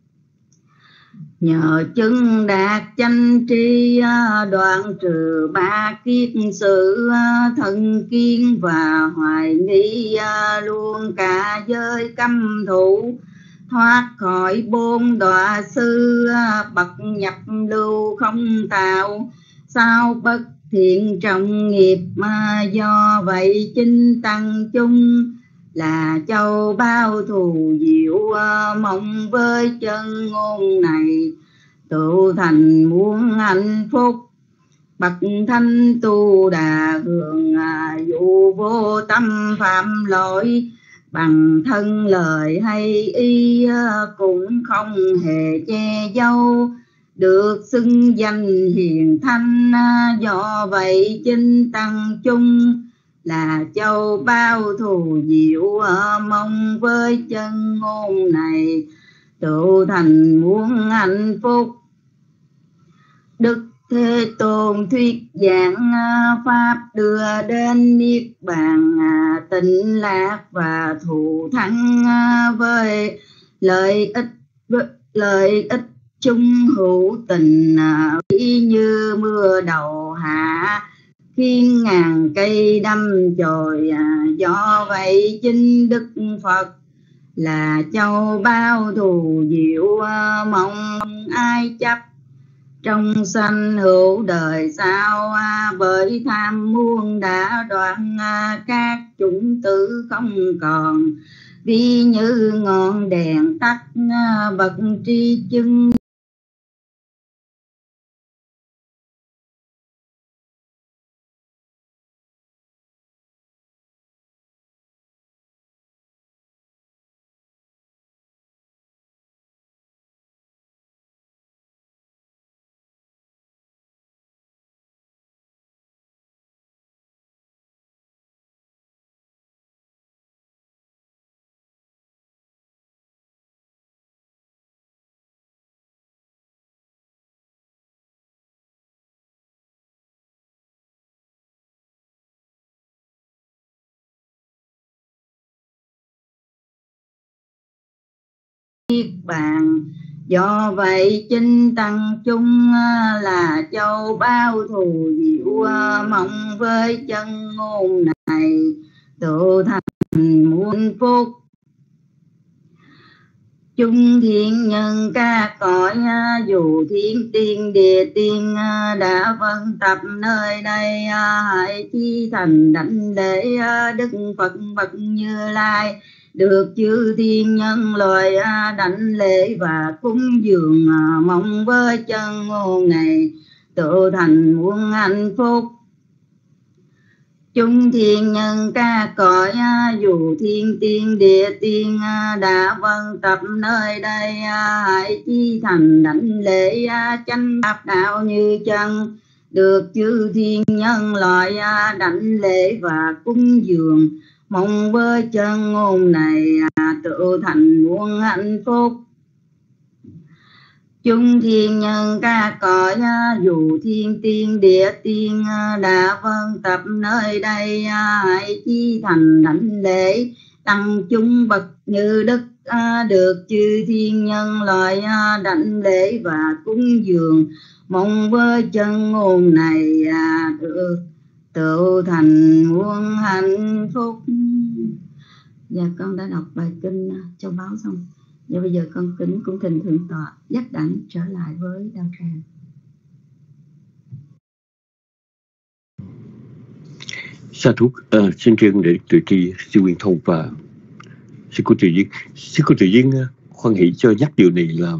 Nhờ chứng đạt chánh tri đoạn trừ ba kiết sử, thân kiến và hoài nghi luôn cả giới căm thủ. Thoát khỏi bốn đọa sư bậc nhập lưu không tạo, sao bất thiện trọng nghiệp. Mà do vậy chinh tăng chung là châu bao thù diệu, mong với chân ngôn này tụ thành muôn hạnh phúc. Bậc thanh tu đà hưởng dụ vô tâm phạm lỗi, bằng thân lời hay ý cũng không hề che giấu, được xưng danh hiền thanh. Do vậy chinh tăng chung là châu bao thù diệu, mong với chân ngôn này tụ thành muôn hạnh phúc. Đức Thế Tôn thuyết giảng pháp đưa đến niết bàn tịnh lạc và thù thắng, với lợi ích với lợi ích chung hữu tình, ý như mưa đầu hạ khiến ngàn cây đâm chồi. Do vậy chính Đức Phật là châu bao thù diệu, mong ai chấp trong sanh hữu đời sau. Bởi tham muôn đã đoạn các chủng tử không còn, vì như ngọn đèn tắt bậc tri chứng. Niết bàn. Do vậy chinh tăng chung là châu bao thù diệu, mong với chân ngôn này tụ thành muôn phúc. Chung thiên nhân ca cõi, dù thiên tiên địa tiên đã vân tập nơi đây, hãy chi thành đảnh lễ Đức Phật bậc Như Lai. Được chư thiên nhân loại đảnh lễ và cúng dường, mong với chân ngôn này tụ thành muôn hạnh phúc. Chúng thiên nhân ca cõi, dù thiên tiên địa tiên đã vân tập nơi đây, hãy chi thành đảnh lễ chánh pháp đạo như chân. Được chư thiên nhân loại đảnh lễ và cúng dường, mong với chân ngôn này tụ thành muôn hạnh phúc. Chúng thiên nhân ca cõi, dù thiên tiên địa tiên đã vân tập nơi đây, hãy chi thành đảnh lễ tăng chúng bậc như đức à, được chư thiên nhân loại à, đảnh lễ và cúng dường, mong với chân ngôn này à, được tự thành muôn hạnh phúc. Dạ con đã đọc bài kinh Châu Báu xong. Và bây giờ con kính cũng thỉnh thượng tọa dắt đảnh trở lại với đạo tràng. Sa thú uh, xin riêng để tự tri sư Quyền Thông và sư cô Tự Duyên. Sư cô Tự Duyên uh, khoan hỷ cho nhắc điều này là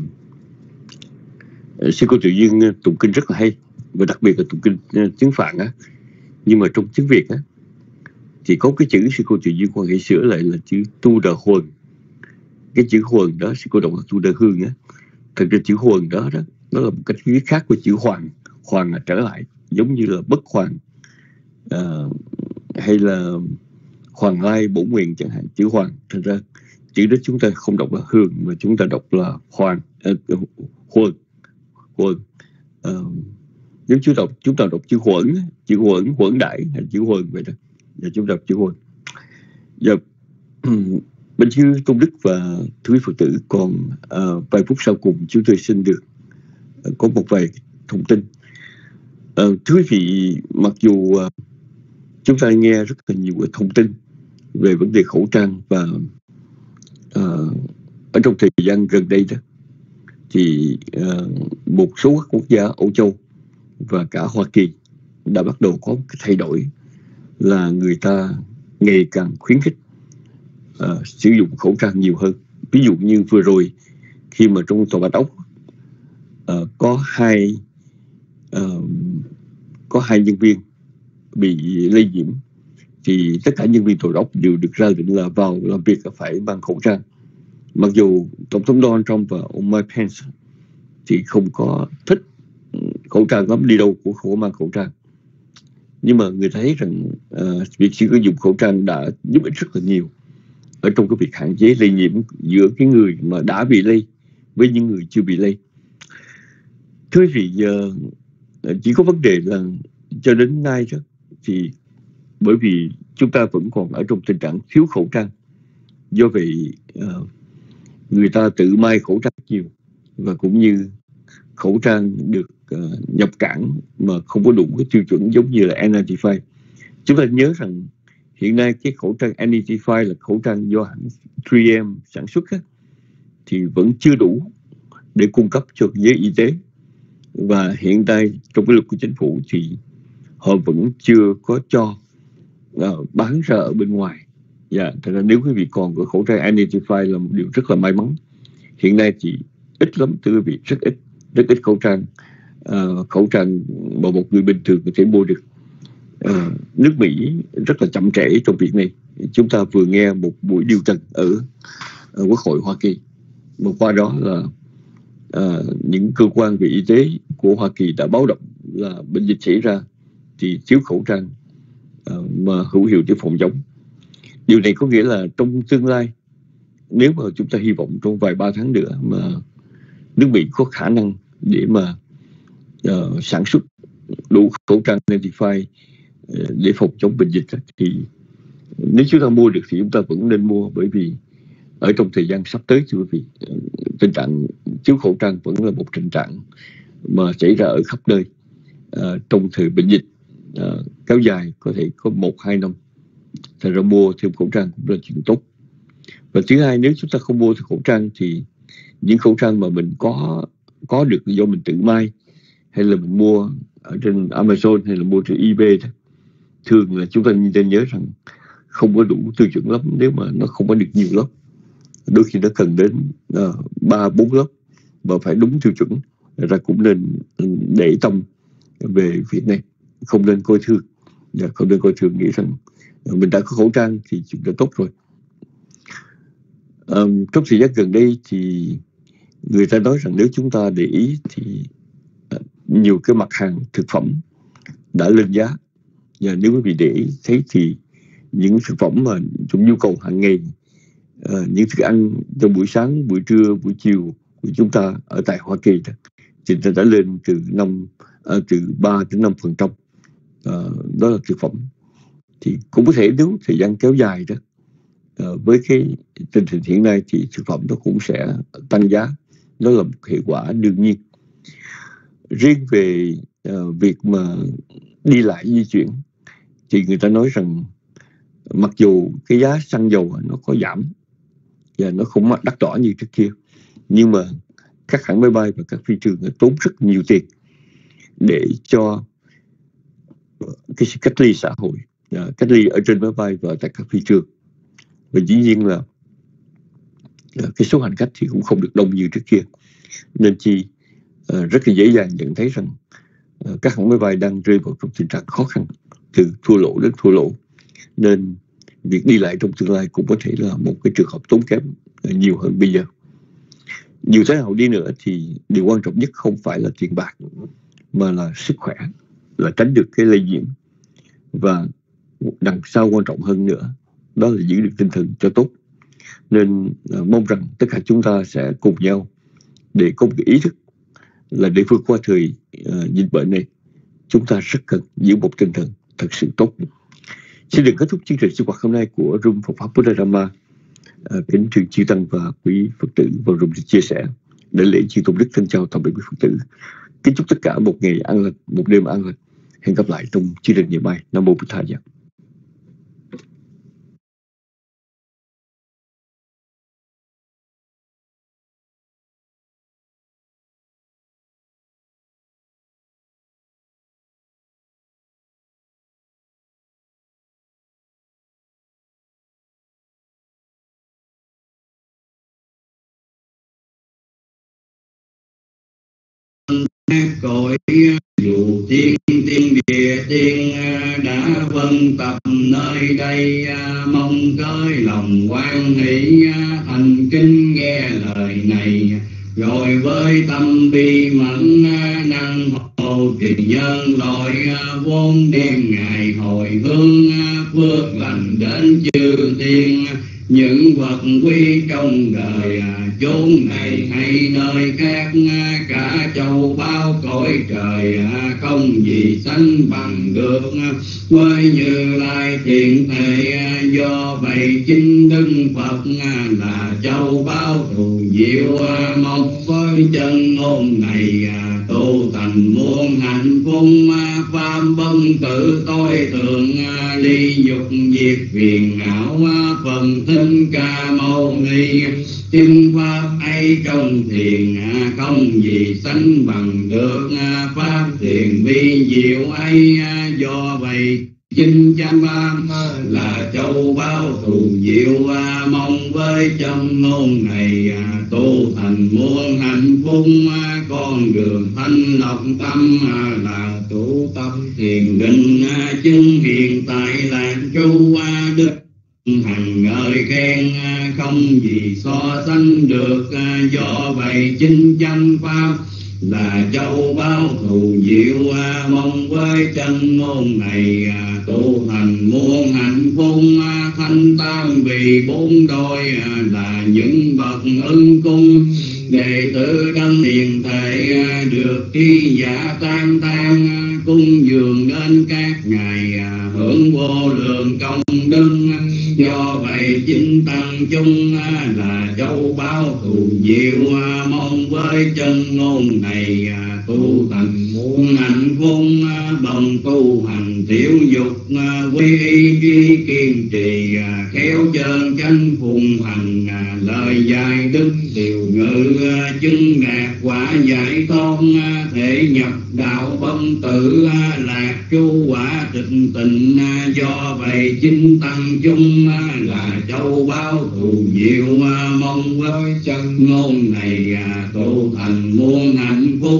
uh, sư cô Tự Duyên uh, tụng kinh rất là hay, và đặc biệt là tụng kinh uh, tiếng Phạn á, nhưng mà trong tiếng Việt á thì có cái chữ sư cô Tự Duyên khoan hỷ sửa lại là chữ tu đà huần. Cái chữ huần đó sư cô đọc là tu đà hương á. Thật ra chữ huần đó đó nó là một cách viết khác của chữ hoàng. Hoàng là trở lại, giống như là bất hoàng uh, hay là hoàng lai bổ nguyện chẳng hạn. Chữ hoàng, thật ra chữ đó chúng ta không đọc là hương mà chúng ta đọc là hoàng, uh, huần huần. Uh, nếu chúng đọc chúng ta đọc chữ huẩn, chữ huẩn huẩn đại hay chữ huần vậy đó, và chúng ta đọc chữ huần. Giờ bên chư Tôn Đức và thưa quý Phật tử, còn uh, vài phút sau cùng chúng tôi xin được uh, có một vài thông tin. Uh, thưa quý vị, mặc dù uh, chúng ta nghe rất là nhiều thông tin về vấn đề khẩu trang, và uh, ở trong thời gian gần đây đó thì uh, một số các quốc gia Âu Châu và cả Hoa Kỳ đã bắt đầu có một cái thay đổi, là người ta ngày càng khuyến khích uh, sử dụng khẩu trang nhiều hơn. Ví dụ như vừa rồi khi mà trong Tòa Bạch Ốc uh, có hai uh, có hai nhân viên bị lây nhiễm, thì tất cả nhân viên Tòa Bạch Ốc đều được ra lệnh là vào làm việc phải mang khẩu trang. Mặc dù Tổng thống Donald Trump và ông Mike Pence thì không có thích khẩu trang lắm, đi đâu cũng không có mang khẩu trang, nhưng mà người thấy rằng uh, việc sử dụng khẩu trang đã giúp ích rất là nhiều ở trong cái việc hạn chế lây nhiễm giữa cái người mà đã bị lây với những người chưa bị lây. Thưa quý vị, uh, chỉ có vấn đề là cho đến nay đó, thì bởi vì chúng ta vẫn còn ở trong tình trạng thiếu khẩu trang, do vậy uh, người ta tự may khẩu trang nhiều, và cũng như khẩu trang được uh, nhập cảng mà không có đủ cái tiêu chuẩn giống như là N chín mươi lăm. Chúng ta nhớ rằng hiện nay cái khẩu trang N chín mươi lăm là khẩu trang do hãng ba M sản xuất á, thì vẫn chưa đủ để cung cấp cho giới y tế. Và hiện nay trong cái luật của chính phủ thì họ vẫn chưa có cho uh, bán ra ở bên ngoài. Dạ, yeah, thật ra nếu quý vị còn có khẩu trang N chín mươi lăm là một điều rất là may mắn. Hiện nay thì ít lắm, thưa quý vị, rất ít, rất ít khẩu trang, uh, khẩu trang mà một người bình thường có thể mua được. Uh, nước Mỹ rất là chậm trễ trong việc này. Chúng ta vừa nghe một buổi điều trần ở, ở Quốc hội Hoa Kỳ, mà qua đó là uh, những cơ quan về y tế của Hoa Kỳ đã báo động là bệnh dịch xảy ra thì thiếu khẩu trang uh, mà hữu hiệu để phòng chống. Điều này có nghĩa là trong tương lai, nếu mà chúng ta hy vọng trong vài ba tháng nữa mà nước Mỹ có khả năng để mà uh, sản xuất đủ khẩu trang N chín mươi lăm uh, để phòng chống bệnh dịch, thì nếu chúng ta mua được thì chúng ta vẫn nên mua, bởi vì ở trong thời gian sắp tới, thưa quý vị, uh, tình trạng thiếu khẩu trang vẫn là một tình trạng mà xảy ra ở khắp nơi uh, trong thời bệnh dịch uh, kéo dài, có thể có một hai năm. Thật ra mua thêm khẩu trang cũng là chuyện tốt. Và thứ hai, nếu chúng ta không mua thêm khẩu trang thì những khẩu trang mà mình có có được do mình tự may, hay là mình mua ở trên Amazon hay là mua trên eBay đó, thường là chúng ta nên nhớ rằng không có đủ tiêu chuẩn lắm nếu mà nó không có được nhiều lớp. Đôi khi nó cần đến ba uh, bốn lớp và phải đúng tiêu chuẩn. Ra cũng nên để tâm về việc này, không nên coi thường, và không nên coi thường nghĩ rằng mình đã có khẩu trang thì chúng ta tốt rồi. Um, trong thời gian gần đây thì người ta nói rằng nếu chúng ta để ý thì uh, nhiều cái mặt hàng thực phẩm đã lên giá. Và nếu quý vị để ý thấy thì những thực phẩm mà trong nhu cầu hàng ngày, uh, những thức ăn trong buổi sáng, buổi trưa, buổi chiều của chúng ta ở tại Hoa Kỳ đó, thì ta đã lên từ năm uh, từ ba đến năm phần trăm. Uh, đó là thực phẩm. Thì cũng có thể nếu thời gian kéo dài đó, uh, với cái tình hình hiện nay thì thực phẩm nó cũng sẽ tăng giá. Đó là một hệ quả đương nhiên. Riêng về uh, việc mà đi lại di chuyển thì người ta nói rằng mặc dù cái giá xăng dầu nó có giảm và nó không đắt đỏ như trước kia, nhưng mà các hãng máy bay và các phi trường tốn rất nhiều tiền để cho cái sự cách ly xã hội, cách ly ở trên máy bay và tại các phi trường. Và dĩ nhiên là cái số hành khách thì cũng không được đông như trước kia, nên chi rất là dễ dàng nhận thấy rằng các hãng máy bay đang rơi vào trong tình trạng khó khăn, từ thua lỗ đến thua lỗ. Nên việc đi lại trong tương lai cũng có thể là một cái trường hợp tốn kém nhiều hơn bây giờ. Dù thế nào đi nữa thì điều quan trọng nhất không phải là tiền bạc, mà là sức khỏe, là tránh được cái lây nhiễm. Và đằng sau quan trọng hơn nữa, đó là giữ được tinh thần cho tốt. Nên uh, mong rằng tất cả chúng ta sẽ cùng nhau để có một cái ý thức là để vượt qua thời uh, dịch bệnh này, chúng ta rất cần giữ một tinh thần thật sự tốt. Xin được kết thúc chương trình sinh hoạt hôm nay của Room Phật Pháp Buddha Dhamma. Uh, kính thưa chư tăng và quý Phật tử vào room để chia sẻ. Để lễ chư tôn đức thân chào toàn thể quý Phật tử. Kính chúc tất cả một ngày an lành, một đêm an lành. Hẹn gặp lại trong chương trình ngày mai. Nam mô Bụt Thầy. Cõi dù tiên tiên địa tiên đã vân tập nơi đây, mong cởi lòng hoan hỷ thành kính nghe lời này, rồi với tâm bi mẫn năng hộ trì nhân loại vốn đem ngày hồi hướng phước lành đến chư tiên. Những vật quý trong đời chốn này hay nơi khác, cả châu bao cõi trời không gì sánh bằng được với Như Lai thiện thể. Do vậy chính Đức Phật là châu bao thù diệu, mong với chân ngôn này tu thành muôn hạnh phúc. Pháp bất tử tối thượng ly dục diệt phiền não, phần Thích Ca Mâu Ni chính pháp ấy trong thiền không gì sánh bằng được. Pháp thiền vi diệu ấy do vậy chính chánh pháp là châu báu thù diệu, mong với trong ngôn này tu thành muôn hạnh phúc. Con đường thanh lọc tâm là tu tâm thiền định, chứng hiện tại lạc trú đức hằng ngợi khen không gì so sánh được. Do vậy chính chánh pháp là châu báu thù diệu, mong với chân ngôn này tu thành muôn hạnh phúc. Thanh tam vì bốn đôi là những bậc ưng cung, đệ tử đấng hiền thể được tri giả tam than, cung dường đến các ngài hưởng vô lượng công đức. Do vậy chính tăng chung là châu báu thù diệu, mong với chân ngôn này tu thành muôn hạnh phúc. Bằng tu hành tiểu dục quy y duy kiên trì, khéo chân chánh phụng hành lời dạy đức điều ngữ, chứng đạt quả giải thoát thể nhập đạo bất tử, lạc trú quả tịch tịnh. Do vậy chính tăng chung là châu báu thù diệu, mong với chân ngôn này tu thành muôn hạnh phúc.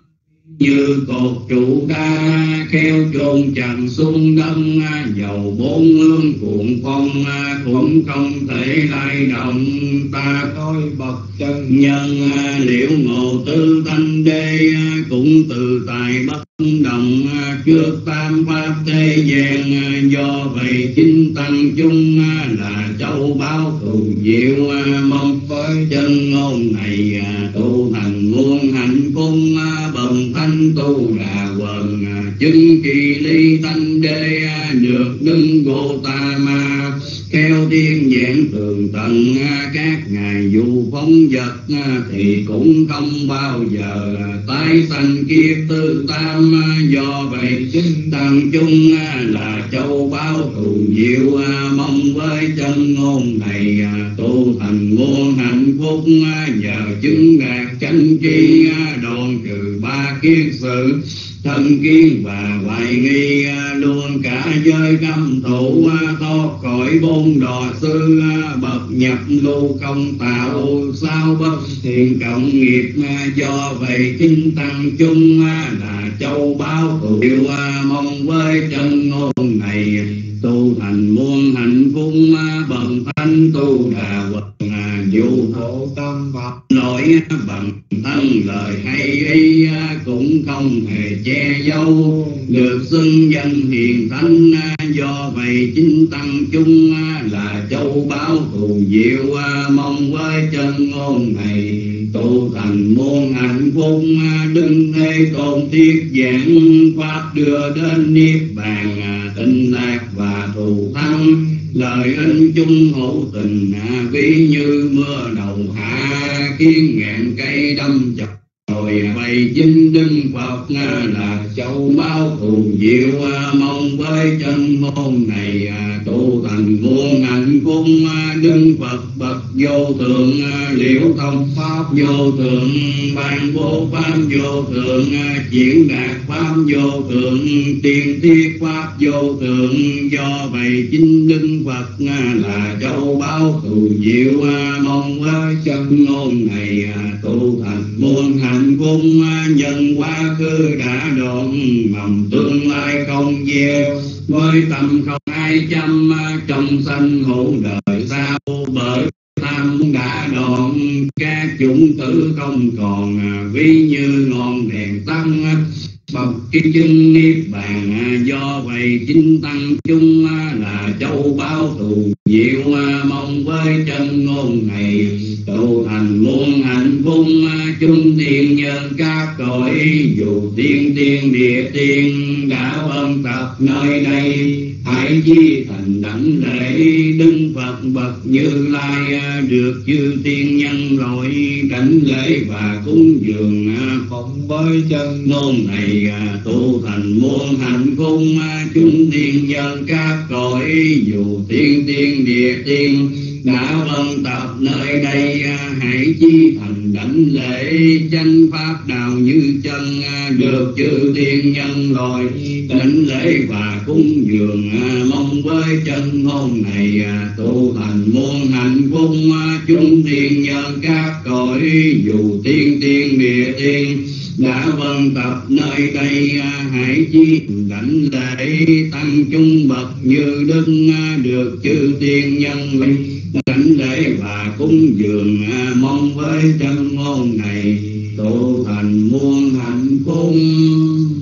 Như cột trụ đá khéo chôn chặt xuống đất, dầu bốn hướng cuộn phong cũng không thể lay động. Ta coi bậc chân nhân liễu ngộ tư thanh đế, cũng từ tài bất động trước tam pháp thế gian. Do vậy chính tăng chung là châu báu thù diệu, mong với chân ngôn này tu thành muôn hạnh phúc. Bần thanh tu là quần chứng kỳ ly thanh đế, được đứng Gotama Khéo thiên nhãn tường tận các ngài dù phóng vật thì cũng không bao giờ tái sanh kiếp tư tam. Do vậy chính tăng chung là châu báu thù diệu, mong với chân ngôn này tu thành muôn hạnh phúc. Nhờ chứng đạt chánh tri đoạn trừ ba kiết sự thân kiến và hoài nghi, luôn cả giới cấm thủ thoát khỏi bốn đọa sư. Bậc nhập lưu không tạo sao bất thiện cộng nghiệp. Do vậy chính tăng chung là châu báu thù diệu, mong với chân ngôn này tu thành muôn hạnh phúc. Bậc thanh tu đà vật dù khổ tâm Phật nổi bằng thân lời hay ý cũng không hề che giấu, được xưng danh hiền thánh. Do vậy chính tăng chung là châu báu thù diệu, mong với chân ngôn này tu thành muôn hạnh phúc. Đức Thế Tôn thuyết giảng pháp đưa đến niết bàn, tịnh lạc và thù thắng. Lời ân chung hữu tình ví như mưa đầu hạ, khiến ngàn cây đâm chọc. Rồi bày chính Đức Phật là châu báu thù diệu, mong với chân môn này tu thành muôn hạnh phúc. Đức Phật bậc vô thượng liễu thông pháp vô thượng, ban bố pháp vô thượng, diễn đạt pháp vô thượng, tiên thiết pháp vô thượng. Do vậy chính Đức Phật là châu báu thù diệu, mong với chân ngôn này tu thành muôn hạnh phúc. Nhân quá khứ đã đoạn, mầm tương lai không gieo, với tâm không ai chăm. Trong sanh hữu đời sau, bởi tham đã đoạn, các chủng tử không còn, ví như ngọn đèn tăng bậc cái chân niết bàn. Do vậy chính tăng chung là châu báu thù diệu, mong với chân ngôn này tu thành muôn hạnh phúc. Chung tiên nhân các cõi, dù tiên tiên địa tiên đã ân tập nơi đây, hãy chi thành đảnh lễ Đức Phật bậc Như Lai. Được chư tiên nhân loại đảnh lễ và cúng dường, phụng với chân ngôn này tu thành muôn hạnh phúc. Chúng tiên nhân các cõi, dù tiên tiên địa tiên đã ân tập nơi đây, hãy chi thành đảnh lễ chánh pháp đạo như chân. Được chư tiên nhân loại đảnh lễ và cúng dường, mong với chân ngôn này tu thành muôn hạnh phúc. Chúng tiên nhân các cõi, dù tiên tiên địa tiên đã vân tập nơi đây, hãy chi đảnh lễ tăng chung bậc như đức. Được chư tiên nhân linh đảnh lễ và cúng dường, mong với chân ngôn này tu thành muôn hạnh phúc.